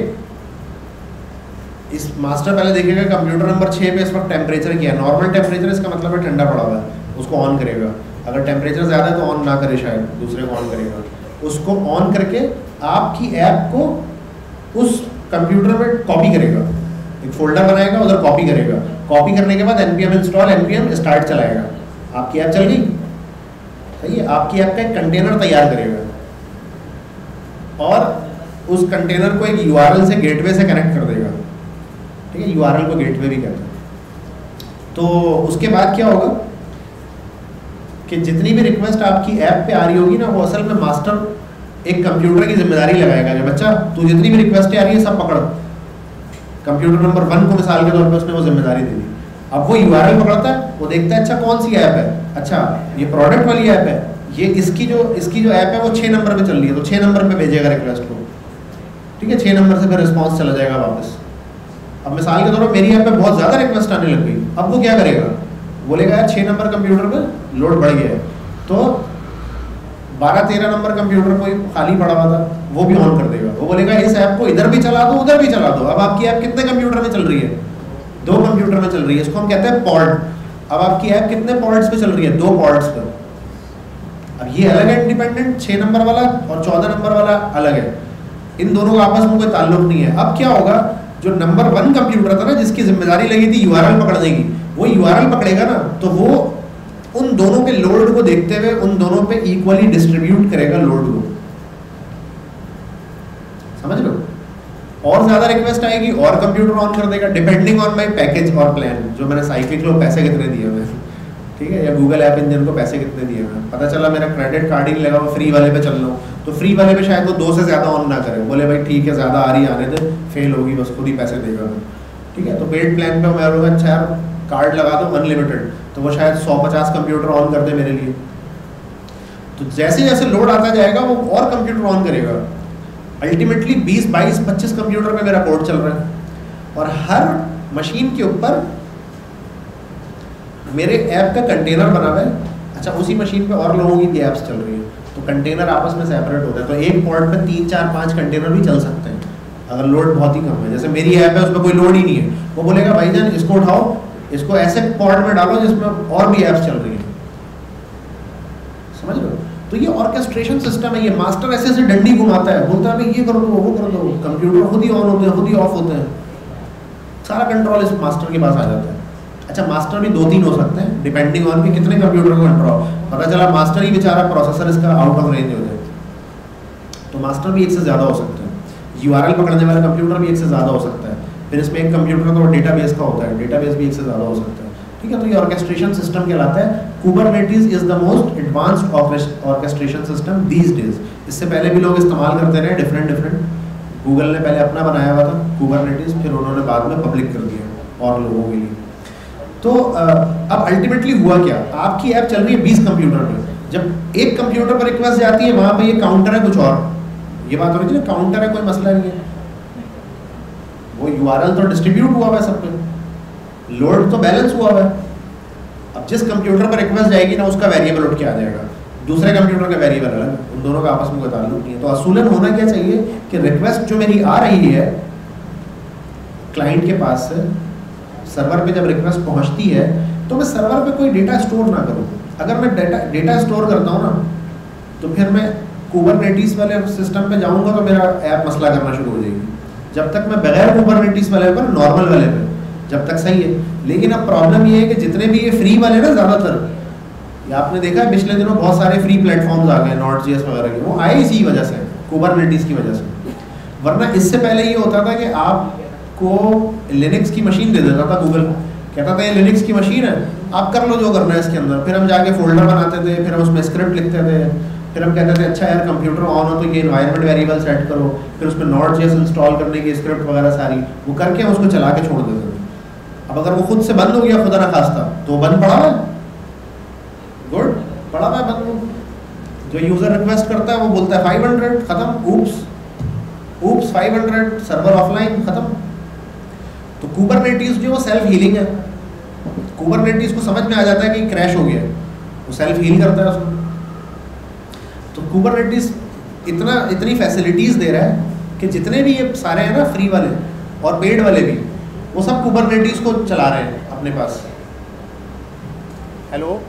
इस मास्टर पहले देखेगा कंप्यूटर नंबर 6 पे इस वक्त टेम्परेचर क्या है, नॉर्मल टेम्परेचर, इसका मतलब है ठंडा पड़ा हुआ है, उसको ऑन करेगा। अगर टेम्परेचर ज़्यादा है तो ऑन ना करे, शायद दूसरे को ऑन करेगा। उसको ऑन करके आपकी ऐप को उस कंप्यूटर में कॉपी करेगा, एक फोल्डर बनाएगा, उधर कॉपी करेगा। कॉपी करने के बाद npm इंस्टॉल npm स्टार्ट चलाएगा, आपकी ऐप चल गई। सही है, आपकी ऐप का एक कंटेनर तैयार करेगा और उस कंटेनर को एक यूआरएल से गेटवे से कनेक्ट कर देगा, ठीक है, यूआरएल को गेटवे भी कहते हैं। तो उसके बाद क्या होगा कि जितनी भी रिक्वेस्ट आपकी ऐप पे आ रही होगी ना, वो असल में मास्टर एक कंप्यूटर की जिम्मेदारी लगाएगा कि बच्चा तू जितनी भी रिक्वेस्ट आ रही है सब पकड़। कंप्यूटर नंबर 1 को मिसाल के तौर पे उसने वो जिम्मेदारी दे दी। अब वो यूआरएल पकड़ता है, वो देखता है अच्छा कौन सी ऐप है, अच्छा ये प्रोडक्ट वाली ऐप है, ये इसकी जो ऐप है वो 6 नंबर पे चल रही है, तो 6 नंबर पे भेजेगा रिक्वेस्ट को, ठीक है, 6 नंबर से फिर रिस्पॉन्स चला जाएगा वापस। अब मिसाल के तौर पर मेरी ऐप पे बहुत ज़्यादा रिक्वेस्ट आने लग गई, अब वो क्या करेगा, बोलेगा यार 6 नंबर कंप्यूटर पे लोड बढ़ गया है, तो 12-13 नंबर कंप्यूटर कोई खाली पड़ा हुआ था वो भी ऑन कर देगा। वो बोलेगा इस ऐप को इधर भी चला दो उधर भी चला दो। अब आपकी ऐप कितने कंप्यूटर में चल रही है, 2 कंप्यूटर में चल रही है, इसको हम कहते हैं पॉड। अब आपकी ऐप कितने पॉड्स पे चल रही है, 2 पॉड्स पर। अब ये अलग है इंडिपेंडेंट, 6 नंबर वाला और 14 नंबर वाला अलग है, इन दोनों का आपस में कोई ताल्लुक नहीं है। अब क्या होगा, जो नंबर 1 कंप्यूटर था ना जिसकी जिम्मेदारी लगी थी यूआरएल पकड़ने की, वो यूआरएल पकड़ेगा ना, तो वो उन दोनों के लोड को देखते हुए उन दोनों पे इक्वली डिस्ट्रीब्यूट करेगा लोड को, समझ लो। और ज्यादा रिक्वेस्ट आएगी और कंप्यूटर ऑन कर देगा, डिपेंडिंग ऑन माय पैकेज और प्लान, जो मैंने साइक्लिक को पैसे कितने दिए हुए, ठीक है, या गूगल ऐप इंजन को पैसे कितने दिए हुए। पता चला मेरा क्रेडिट कार्ड ही नहीं लगा, वो फ्री वाले पे चल रहा हूँ, तो फ्री वाले पे शायद वो 2 से ज़्यादा ऑन ना करे, बोले भाई ठीक है ज़्यादा आ रही आने दे, फेल होगी बस खुद ही पैसे देगा, ठीक है। तो पेड प्लान पे मैं बोलूँगा अच्छा यार कार्ड लगा दो अनलिमिटेड, तो वो शायद 150 कंप्यूटर ऑन कर दे मेरे लिए। तो जैसे जैसे लोड आता जाएगा वो और कंप्यूटर ऑन करेगा, अल्टीमेटली 20, 22, 25 कंप्यूटर पे मेरा कोड चल रहा है और हर मशीन के ऊपर मेरे ऐप का कंटेनर बना हुआ है। अच्छा उसी मशीन पे और लोगों की ऐप्स चल रही है, तो कंटेनर आपस में सेपरेट होता है, तो एक पॉड पे 3, 4, 5 कंटेनर भी चल सकते हैं अगर लोड बहुत ही कम है। जैसे मेरी ऐप है उसमें कोई लोड ही नहीं है, वो बोलेगा भाईजान इसको उठाओ, इसको ऐसे पॉड में डालो जिसमें और भी ऐप्स चल रही है, समझ लो। तो ये ऑर्केस्ट्रेशन सिस्टम है, ये मास्टर ऐसे ऐसे डंडी घुमाता है, बोलता है भाई ये कर दो वो कर दो, कंप्यूटर खुद ही ऑन होते हैं खुद ही ऑफ होते हैं, सारा कंट्रोल इस मास्टर के पास आ जाता है। अच्छा मास्टर भी 2-3 हो सकते हैं डिपेंडिंग ऑन कि कितने कंप्यूटर को कंट्रोल, पता चला मास्टर ही बेचारा प्रोसेसर इसका आउट ऑफ रेंज हो जाए, तो मास्टर भी एक से ज़्यादा हो सकते हैं, यूआरएल पकड़ने वाला कंप्यूटर भी एक से ज़्यादा हो सकता है, फिर इसमें एक कंप्यूटर का डेटाबेस का होता है, डेटाबेस भी एक से ज़्यादा हो सकता है, ठीक है। तो ये ऑर्केस्ट्रेशन सिस्टम कहलाता है। Kubernetes is the most advanced orchestration system these days. इससे पहले भी लोग इस्तेमाल करते रहे डिफरेंट, गूगल ने पहले अपना बनाया हुआ था कुबरनेटिस, फिर उन्होंने बाद में पब्लिक कर दिया और लोगों के लिए। तो अब अल्टीमेटली हुआ क्या, आपकी ऐप चल रही है 20 कंप्यूटर पर, जब एक कंप्यूटर पर रिक्वेस्ट जाती है वहाँ पर ये काउंटर है कुछ और, ये बात हो रही थी ना, काउंटर है कोई मसला नहीं है, वो यूआरएल तो डिस्ट्रीब्यूट हुआ हुआ है सब पे, लोड तो बैलेंस हुआ हुआ है। अब जिस कंप्यूटर पर रिक्वेस्ट जाएगी ना उसका वेरिएबल उठ के आ जाएगा, दूसरे कंप्यूटर का वेरिएबल अलग, उन दोनों का आपस में कोई ताल्लुक नहीं है। तो असूलन होना क्या चाहिए कि रिक्वेस्ट जो मेरी आ रही है क्लाइंट के पास से सर्वर पे, जब रिक्वेस्ट पहुंचती है तो मैं सर्वर पे कोई डेटा स्टोर ना करूं। अगर मैं डेटा स्टोर करता हूं ना तो फिर मैं कुबरनेटिस वाले सिस्टम पे जाऊंगा तो मेरा ऐप मसला करना शुरू हो जाएगी। जब तक मैं बगैर कुबरनेटिस वाले पर, नॉर्मल वाले पे जब तक सही है। लेकिन अब प्रॉब्लम ये है कि जितने भी ये फ्री वाले ना, ज़्यादातर ये आपने देखा है पिछले दिनों बहुत सारे फ्री प्लेटफॉर्म्स आ गए Node.js वगैरह के, वो आए इसी वजह से, कुबरनेटिस की वजह से। वरना इससे पहले ये होता था कि आपको लिनक्स की मशीन दे देता था गूगल, कहता था ये लिनक्स की मशीन है आप कर लो जो करना है इसके अंदर, फिर हम जाके फोल्डर बनाते थे, फिर हम उसमें स्क्रिप्ट लिखते थे, फिर हम कहते थे अच्छा यार कंप्यूटर ऑन हो तो ये एनवायरनमेंट वेरिएबल सेट करो, फिर उसमें Node.js इंस्टॉल करने की स्क्रिप्ट वगैरह सारी वो करके हम उसको चला के छोड़ देते थे। अब अगर वो खुद से बंद हो गया खुदा ना खास्ता तो बंद पड़ा है, गुड पड़ा है बंद, जो यूज़र रिक्वेस्ट करता है वो बोलता है 500 ख़त्म, ऊप्स 500 सर्वर ऑफलाइन ख़त्म। तो कुबरनेटिस जो वो सेल्फ हीलिंग है, कुबरनेटिस को समझ में आ जाता है कि क्रैश हो गया, वो सेल्फ हील करता है उसमें। तो कुबरनेटिस इतनी फैसिलिटीज़ दे रहा है कि जितने भी ये सारे हैं ना फ्री वाले और पेड वाले भी, वो सब कुबरनेटिस को चला रहे हैं अपने पास। हेलो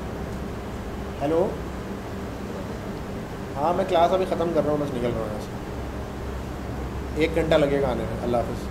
हाँ मैं क्लास अभी ख़त्म कर रहा हूँ, बस निकल रहा हूँ यहाँ से, 1 घंटा लगेगा आने में। अल्लाह हाफ़िज़।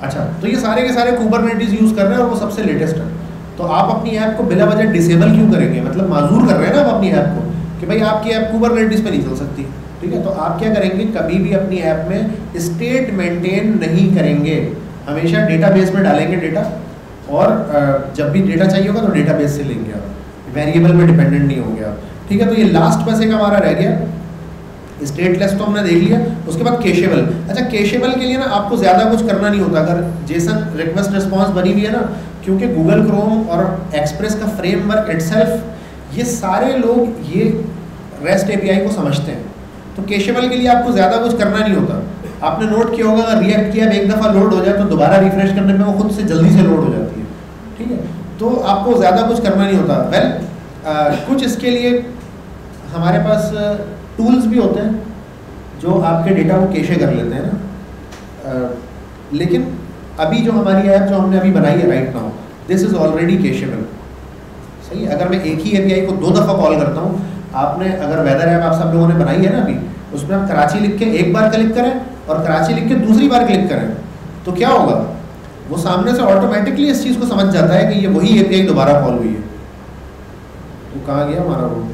अच्छा, तो ये सारे के सारे कुबरनेटिस यूज़ कर रहे हैं और वो सबसे लेटेस्ट है। तो आप अपनी ऐप को बिला वजह डिसेबल क्यों करेंगे? मतलब माजूर कर रहे हैं ना आप अपनी ऐप को कि भाई आपकी ऐप कुबरनेटिस पे नहीं चल सकती। ठीक है, तो आप क्या करेंगे, कभी भी अपनी ऐप में स्टेट मेंटेन नहीं करेंगे, हमेशा डेटाबेस में डालेंगे डेटा, और जब भी डेटा चाहिए होगा तो डेटाबेस से लेंगे आप, वेरिएबल में डिपेंडेंट नहीं होंगे आप। ठीक है, तो ये लास्ट बस एक हमारा रह गया, स्टेटलेस तो हमने देख लिया। उसके बाद कैशेबल। अच्छा, कैशेबल के लिए ना आपको ज़्यादा कुछ करना नहीं होता। अगर जेसन रिक्वेस्ट रिस्पॉन्स बनी हुई है ना, क्योंकि गूगल क्रोम और एक्सप्रेस का फ्रेमवर्क इटसेल्फ, ये सारे लोग ये रेस्ट एपीआई को समझते हैं, तो कैशेबल के लिए आपको ज़्यादा कुछ करना नहीं होता। आपने नोट किया होगा, अगर रिएक्ट किया एक दफ़ा लोड हो जाए तो दोबारा रिफ्रेश करने में वो खुद से जल्दी से लोड हो जाती है। ठीक है, तो आपको ज़्यादा कुछ करना नहीं होता। कुछ इसके लिए हमारे पास टूल्स भी होते हैं जो आपके डेटा को कैशे कर लेते हैं ना। लेकिन अभी जो हमारी ऐप जो हमने अभी बनाई है right now, this is already cacheable. सही है, अगर मैं एक ही एपीआई को 2 दफ़ा कॉल करता हूँ, आपने अगर वेदर ऐप आप सब लोगों ने बनाई है ना अभी, उसमें आप कराची लिख के एक बार क्लिक करें और कराची लिख के दूसरी बार क्लिक करें, तो क्या होगा, वो सामने से ऑटोमेटिकली इस चीज़ को समझ जाता है कि ये वही एपीआई दोबारा कॉल हुई है। तो कहाँ गया हमारा वो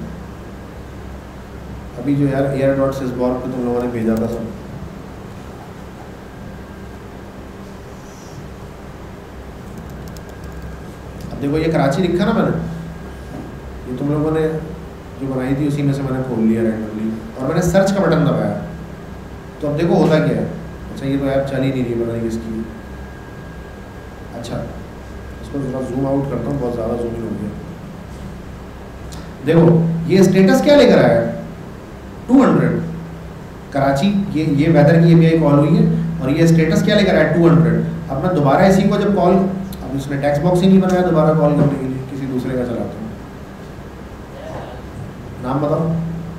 अभी जो यार air.sysborg पे तुम लोगों ने भेजा था सब, अब देखो ये कराची लिखा ना मैंने, ये तुम लोगों ने जो बनाई थी उसी में से मैंने खोल लिया रैंडमली और मैंने सर्च का बटन दबाया, तो अब देखो होता क्या है। अच्छा, ये तो ऐप चल ही नहीं रही, पता नहीं किसकी। अच्छा, इसको थोड़ा जूम आउट करता हूँ, बहुत ज़्यादा जूम इन हो गया। देखो ये स्टेटस क्या लेकर आया है, 200 कराची, ये वेदर की एपीआई कॉल हुई है, और ये स्टेटस क्या लेकर आया है 200। अब मैं दोबारा इसी को जब कॉल, अब इसने टेक्स्ट बॉक्स ही नहीं बनाया दोबारा कॉल करने के लिए, किसी दूसरे का चलाता हूँ। नाम बताओ,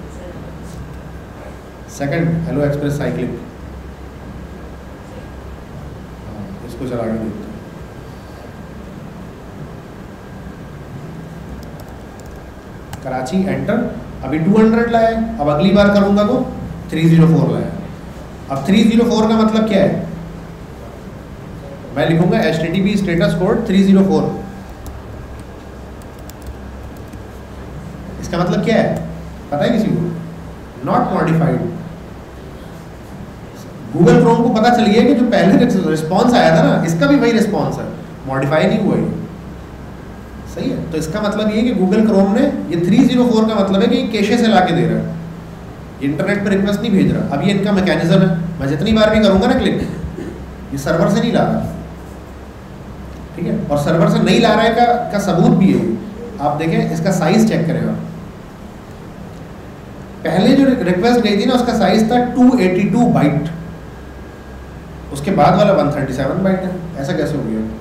सेकंड हेलो एक्सप्रेस साइक्लिंग, इसको चला के देखते हैं। कराची एंटर, अभी 200 लाया, अब अगली बार करूंगा तो 304 लाया। अब 304 का मतलब क्या है, मैं लिखूंगा HTTP स्टेटस कोड 304। इसका मतलब क्या है पता है किसी को? Not modified. गूगल क्रोम को पता चल गया कि जो पहले रिस्पॉन्स आया था ना, इसका भी वही रिस्पॉन्स है, मॉडिफाई नहीं हुआ है। सही है, तो इसका मतलब ये कि गूगल क्रोम ने ये 304 का मतलब है कि कैशे से लाके दे रहा है, इंटरनेट पर रिक्वेस्ट नहीं भेज रहा। अब ये इनका मैकेनिज्म है, मैं जितनी बार भी करूंगा ना क्लिक, ये सर्वर से नहीं ला रहा। ठीक है, और सर्वर से नहीं ला रहा है का सबूत भी है। आप देखें, इसका साइज चेक करें आप, पहले जो रिक्वेस्ट गई थी ना उसका साइज था 282 बाइट, उसके बाद वाला 137 बाइट है। ऐसा कैसे हो गया?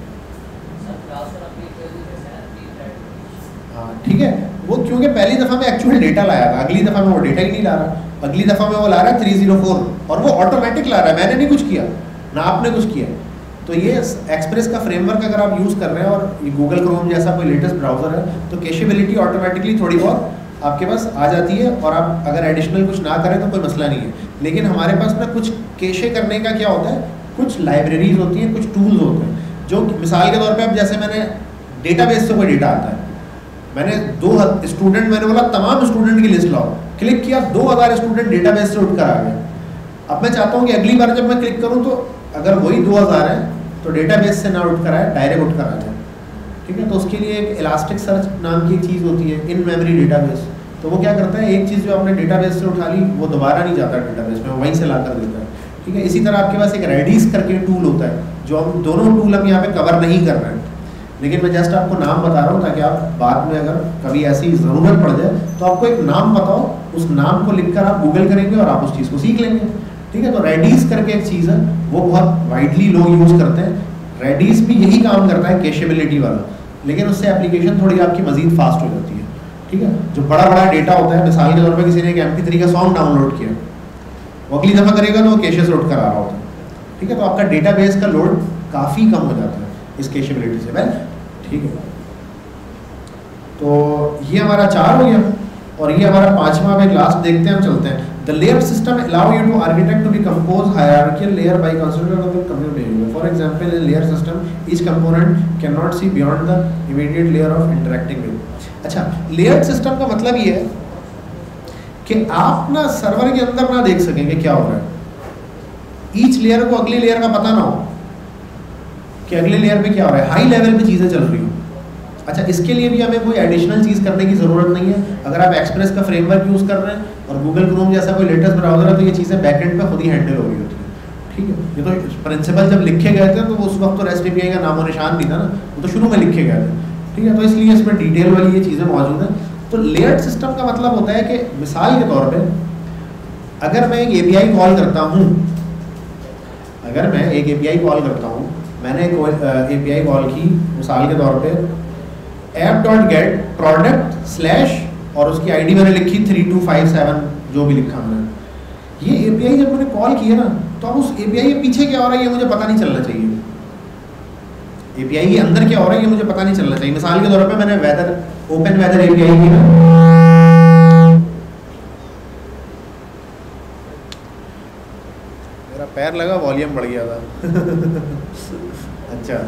हाँ ठीक है, वो क्योंकि पहली दफ़ा में एक्चुअल डेटा लाया था, अगली दफ़ा में वो डेटा ही नहीं ला रहा, अगली दफ़ा में वो ला रहा है 304 और वो ऑटोमेटिक ला रहा है, मैंने नहीं कुछ किया ना आपने कुछ किया। तो ये एक्सप्रेस का फ्रेमवर्क अगर आप यूज़ कर रहे हैं और ये गूगल क्रोम जैसा कोई लेटेस्ट ब्राउज़र है, तो कैशेबिलिटी ऑटोमेटिकली थोड़ी बहुत आपके पास आ जाती है, और आप अगर एडिशनल कुछ ना करें तो कोई मसला नहीं है। लेकिन हमारे पास ना कुछ कैशे करने का क्या होता है, कुछ लाइब्रेरीज होती हैं, कुछ टूल्स होते हैं, जो मिसाल के तौर पे अब जैसे मैंने डेटाबेस से कोई डेटा आता है, मैंने 2 स्टूडेंट, मैंने बोला तमाम स्टूडेंट की लिस्ट लाओ, क्लिक किया 2000 स्टूडेंट डेटाबेस से उठकर आ गए। अब मैं चाहता हूँ कि अगली बार जब मैं क्लिक करूँ तो अगर वही 2000 है तो डेटाबेस से ना उठकर आए, डायरेक्ट उठकर आ जाए। ठीक है, तो उसके लिए एक इलास्टिक सर्च नाम की एक चीज़ होती है, इन मेमोरी डेटाबेस। तो वो क्या करता है, एक चीज़ जो आपने डेटाबेस से उठा ली वो दोबारा नहीं जाता डेटाबेस में, वहीं से ला कर देता है। ठीक है, इसी तरह आपके पास एक रेडिस करके टूल होता है, जो हम दोनों टूल हम यहाँ पे कवर नहीं कर रहे हैं, लेकिन मैं जस्ट आपको नाम बता रहा हूँ ताकि आप बाद में अगर कभी ऐसी ज़रूरत पड़ जाए तो आपको एक नाम बताओ, उस नाम को लिखकर आप गूगल करेंगे और आप उस चीज़ को सीख लेंगे। ठीक है, तो रेडिस करके एक चीज़ है, वो बहुत वाइडली लोग यूज़ करते हैं। रेडिस भी यही काम करता है कैशेबिलिटी वाला, लेकिन उससे एप्लीकेशन थोड़ी आपकी मज़ीद फास्ट हो जाती है। ठीक है, जो बड़ा बड़ा डेटा होता है, मिसाल के तौर पर किसी ने एक MP3 का सॉन्ग डाउनलोड किया, वो अगली दफ़ा करेगा तो वो कैशे से उठ कर आ रहा होता है। ठीक है, तो आपका डेटाबेस का लोड काफ़ी कम हो जाता है इस कैशेबिलिटी से। वेल ठीक है, तो ये हमारा 4 हो गया, और ये हमारा 5वां, अब एक लास्ट देखते हैं, हम चलते हैं। The layered system allow you to architect to be compose hierarchical layer by considering the computation. For example, in layer system, each component cannot see beyond the immediate layer of interacting with. अच्छा, layered system का मतलब ये है कि आप ना सर्वर के अंदर ना देख सकेंगे क्या हो रहा है। ईच लेयर को अगली लेयर का पता ना हो कि अगले लेयर पे क्या हो रहा है, हाई लेवल पे चीज़ें चल रही हो। अच्छा, इसके लिए भी हमें कोई एडिशनल चीज़ करने की ज़रूरत नहीं है। अगर आप एक्सप्रेस का फ्रेमवर्क यूज़ कर रहे हैं और गूगल क्रोम जैसा कोई लेटेस्ट ब्राउज़र है तो ये चीज़ें बैकएंड पे खुद ही हैंडल हो रही होती है। ठीक है, ये तो प्रिंसिपल जब लिखे गए थे तो उस वक्त तो रेस्ट एपीआई का नामो निशान नहीं था ना, वो तो शुरू में लिखे गए थे। ठीक है, तो इसलिए इसमें डिटेल वाली ये चीज़ें मौजूद हैं। तो लेयर्ड सिस्टम का मतलब होता है कि मिसाल के तौर पर अगर मैं एक एपीआई कॉल करता हूँ, अगर मैं एक एपीआई कॉल करता हूँ, मैंने एक एपीआई कॉल की मिसाल के तौर पे app.get product स्लैश और उसकी आईडी मैंने लिखी 3257 जो भी लिखा मैंने। ये एपीआई जब मैंने कॉल किया ना तो अब उस एपीआई के पीछे क्या हो रहा है ये मुझे पता नहीं चलना चाहिए। एपीआई के अंदर क्या हो रहा है ये मुझे पता नहीं चलना चाहिए। मिसाल के तौर पे मैंने वेदर ओपन वेदर एपीआई की ना, मेरा पैर लगा वॉल्यूम बढ़ गया था अच्छा,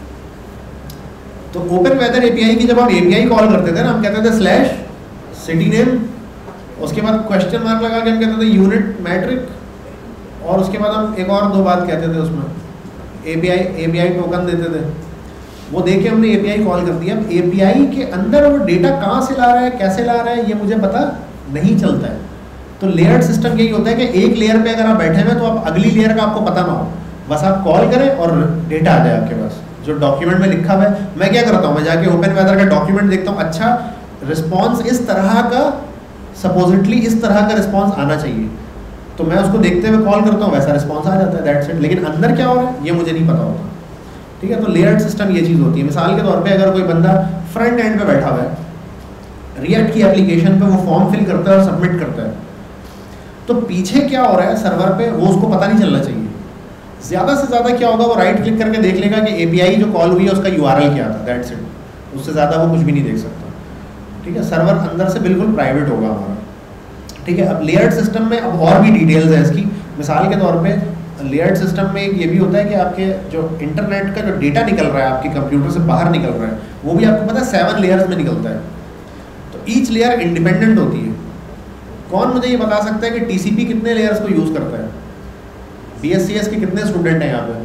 तो ओपन वेदर एपीआई की जब हम एपीआई कॉल करते थे ना, हम कहते थे स्लैश सिटी नेम, उसके बाद क्वेश्चन मार्क लगा के हम कहते थे यूनिट मैट्रिक, और उसके बाद हम एक और दो बात कहते थे उसमें एपीआई टोकन देते थे। वो देके हमने एपीआई कॉल कर दिया। अब एपीआई के अंदर वो डेटा कहाँ से ला रहा है, कैसे ला रहा है, ये मुझे पता नहीं चलता है। तो लेयर्ड सिस्टम यही होता है कि एक लेयर पे अगर आप बैठे हुए तो आप अगली लेयर का आपको पता ना हो, बस आप कॉल करें और डेटा आ जाए आपके पास जो डॉक्यूमेंट में लिखा हुआ है। मैं क्या करता हूँ, मैं जाके ओपन वेदर का डॉक्यूमेंट देखता हूँ, अच्छा रिस्पॉन्स इस तरह का, सपोजिटली इस तरह का रिस्पॉन्स आना चाहिए, तो मैं उसको देखते हुए कॉल करता हूँ, वैसा रिस्पॉन्स आ जाता है, दैट्स इट। लेकिन अंदर क्या हो रहा है ये मुझे नहीं पता होता। ठीक है, तो लेयर्ड सिस्टम ये चीज़ होती है। मिसाल के तौर पे अगर कोई बंदा फ्रंट एंड पे बैठा हुआ है, रिएक्ट की एप्लीकेशन पे वो फॉर्म फिल करता है और सबमिट करता है, तो पीछे क्या हो रहा है सर्वर पे वो उसको पता नहीं चलना चाहिए। ज़्यादा से ज़्यादा क्या होगा, वो राइट क्लिक करके देख लेगा कि एपीआई जो कॉल हुई है उसका यूआरएल क्या था, दैट्स इट। उससे ज़्यादा वो कुछ भी नहीं देख सकता। ठीक है, सर्वर अंदर से बिल्कुल प्राइवेट होगा हमारा। ठीक है, अब लेयर्ड सिस्टम में अब और भी डिटेल्स है इसकी। मिसाल के तौर पे लेयर्ड सिस्टम में ये भी होता है कि आपके जो इंटरनेट का जो डेटा निकल रहा है आपके कंप्यूटर से बाहर निकल रहा है, वो भी आपको पता है 7 लेयर्स में निकलता है। तो ईच लेयर इंडिपेंडेंट होती है। कौन मुझे ये बता सकता है कि टीसीपी कितने लेयर्स को यूज़ करता है? बीएससीएस के कितने स्टूडेंट हैं यहाँ पे?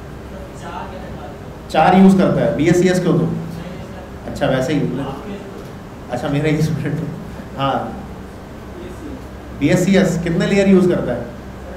4 यूज़ करता है। बीएससीएस क्यों तो? अच्छा वैसे ही, अच्छा मेरा ही स्टूडेंट। हाँ, बीएससीएस कितने लेयर यूज़ करता है?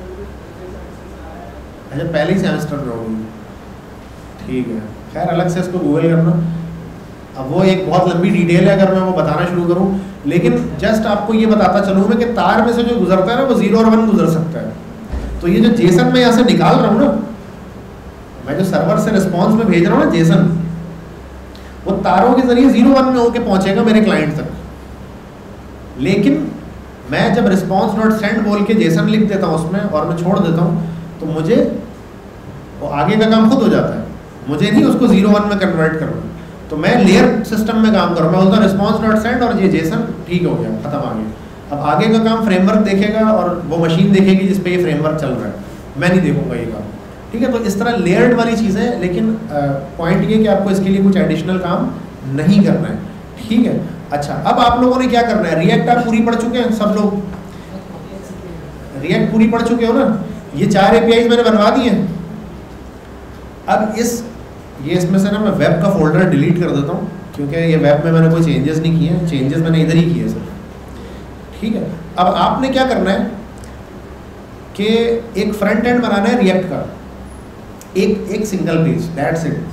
अच्छा पहले ही सेमेस्टर में होगी, ठीक है, खैर अलग से इसको गूगल करना। अब वो एक बहुत लंबी डिटेल है, अगर मैं वो बताना शुरू करूँ, लेकिन जस्ट आपको ये बताता चलूँ मैं कि तार में से जो गुजरता है ना वो 0 और 1 गुजर सकता है। तो ये जो जेसन मैं यहाँ से निकाल रहा हूँ ना, मैं जो सर्वर से रिस्पॉन्स में भेज रहा हूँ ना जेसन, वो तारों के जरिए 0-1 में होके पहुँचेगा मेरे क्लाइंट तक। लेकिन मैं जब रिस्पॉन्स डॉट सेंड बोल के जेसन लिख देता हूँ उसमें और मैं छोड़ देता हूँ, तो मुझे वो आगे का काम खुद हो जाता है, मुझे नहीं उसको 0-1 में कन्वर्ट करना। तो मैं लेयर सिस्टम में काम करूँ, मैं बोलता हूँ रिस्पॉन्स डॉट सेंड और ये जेसन ठीक हो गया, खत्म आ गया। अब आगे का काम फ्रेमवर्क देखेगा और वो मशीन देखेगी जिस पे ये फ्रेमवर्क चल रहा है, मैं नहीं देखूंगा ये काम। ठीक है, तो इस तरह लेयर्ड वाली चीज़ें, लेकिन पॉइंट ये कि आपको इसके लिए कुछ एडिशनल काम नहीं करना है। ठीक है, अच्छा अब आप लोगों ने क्या करना है, रिएक्ट आप पूरी पढ़ चुके हैं, सब लोग रिएक्ट पूरी पढ़ चुके हो ना, ये 4 एपीआईज मैंने बनवा दिए हैं। अब इसमें से ना मैं वेब का फोल्डर डिलीट कर देता हूँ, क्योंकि ये वेब में मैंने कोई चेंजेस नहीं किए हैं, चेंजेस मैंने इधर ही किए सर। ठीक है, अब आपने क्या करना है कि एक फ्रंट एंड बनाना है रिएक्ट का, एक सिंगल पेज, दैट्स इट,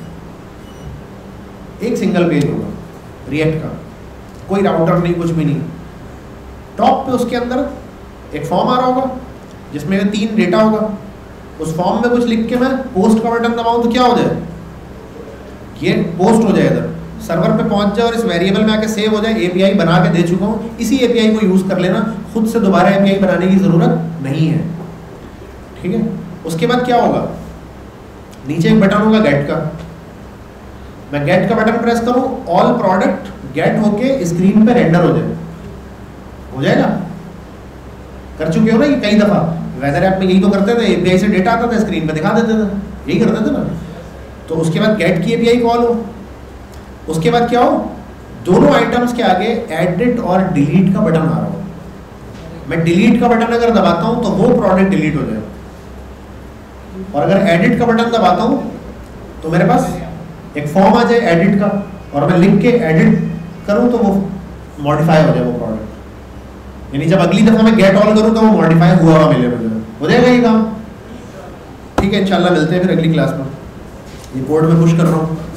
एक सिंगल पेज होगा रिएक्ट का, कोई राउटर नहीं, कुछ भी नहीं। टॉप पे उसके अंदर एक फॉर्म आ रहा होगा जिसमें 3 डेटा होगा, उस फॉर्म में कुछ लिख के मैं पोस्ट का बटन दबाऊं तो क्या हो जाए, ये पोस्ट हो जाए, इधर सर्वर पे पहुंच जाए और इस वेरिएबल में आके सेव हो जाए। एपीआई बना के दे चुका हूँ, इसी एपीआई को यूज़ कर लेना, खुद से दोबारा एपीआई बनाने की ज़रूरत नहीं है। ठीक है, उसके बाद क्या होगा, नीचे एक बटन होगा गेट का, मैं गेट का बटन प्रेस करूँ, ऑल प्रोडक्ट गेट होके स्क्रीन पे रेंडर हो जाएगा, कर चुके हो ना ये कई दफ़ा। वेदर ऐप में यही तो करते थे, एपीआई से डेटा आता था, स्क्रीन पे दिखा देते थे, यही करते थे ना। तो उसके बाद गेट की एपीआई कॉल हो, उसके बाद क्या हो, दोनों आइटम्स के आगे एडिट और डिलीट का बटन आ रहा हो। मैं डिलीट का बटन अगर दबाता हूं तो वो प्रोडक्ट डिलीट हो जाएगा, और अगर एडिट का बटन दबाता हूं तो मेरे पास एक फॉर्म आ जाए एडिट का, और मैं लिख के एडिट करूं तो वो मॉडिफाई हो जाए वो प्रोडक्ट। यानी जब अगली दफा मैं गेट ऑल करूं तो वो मॉडिफाई हुआ हुआ मिले मुझे, हो जाएगा ये काम। ठीक है, इंशाल्लाह मिलते हैं फिर अगली क्लास में। ये कोड में पुश कर रहा हूँ।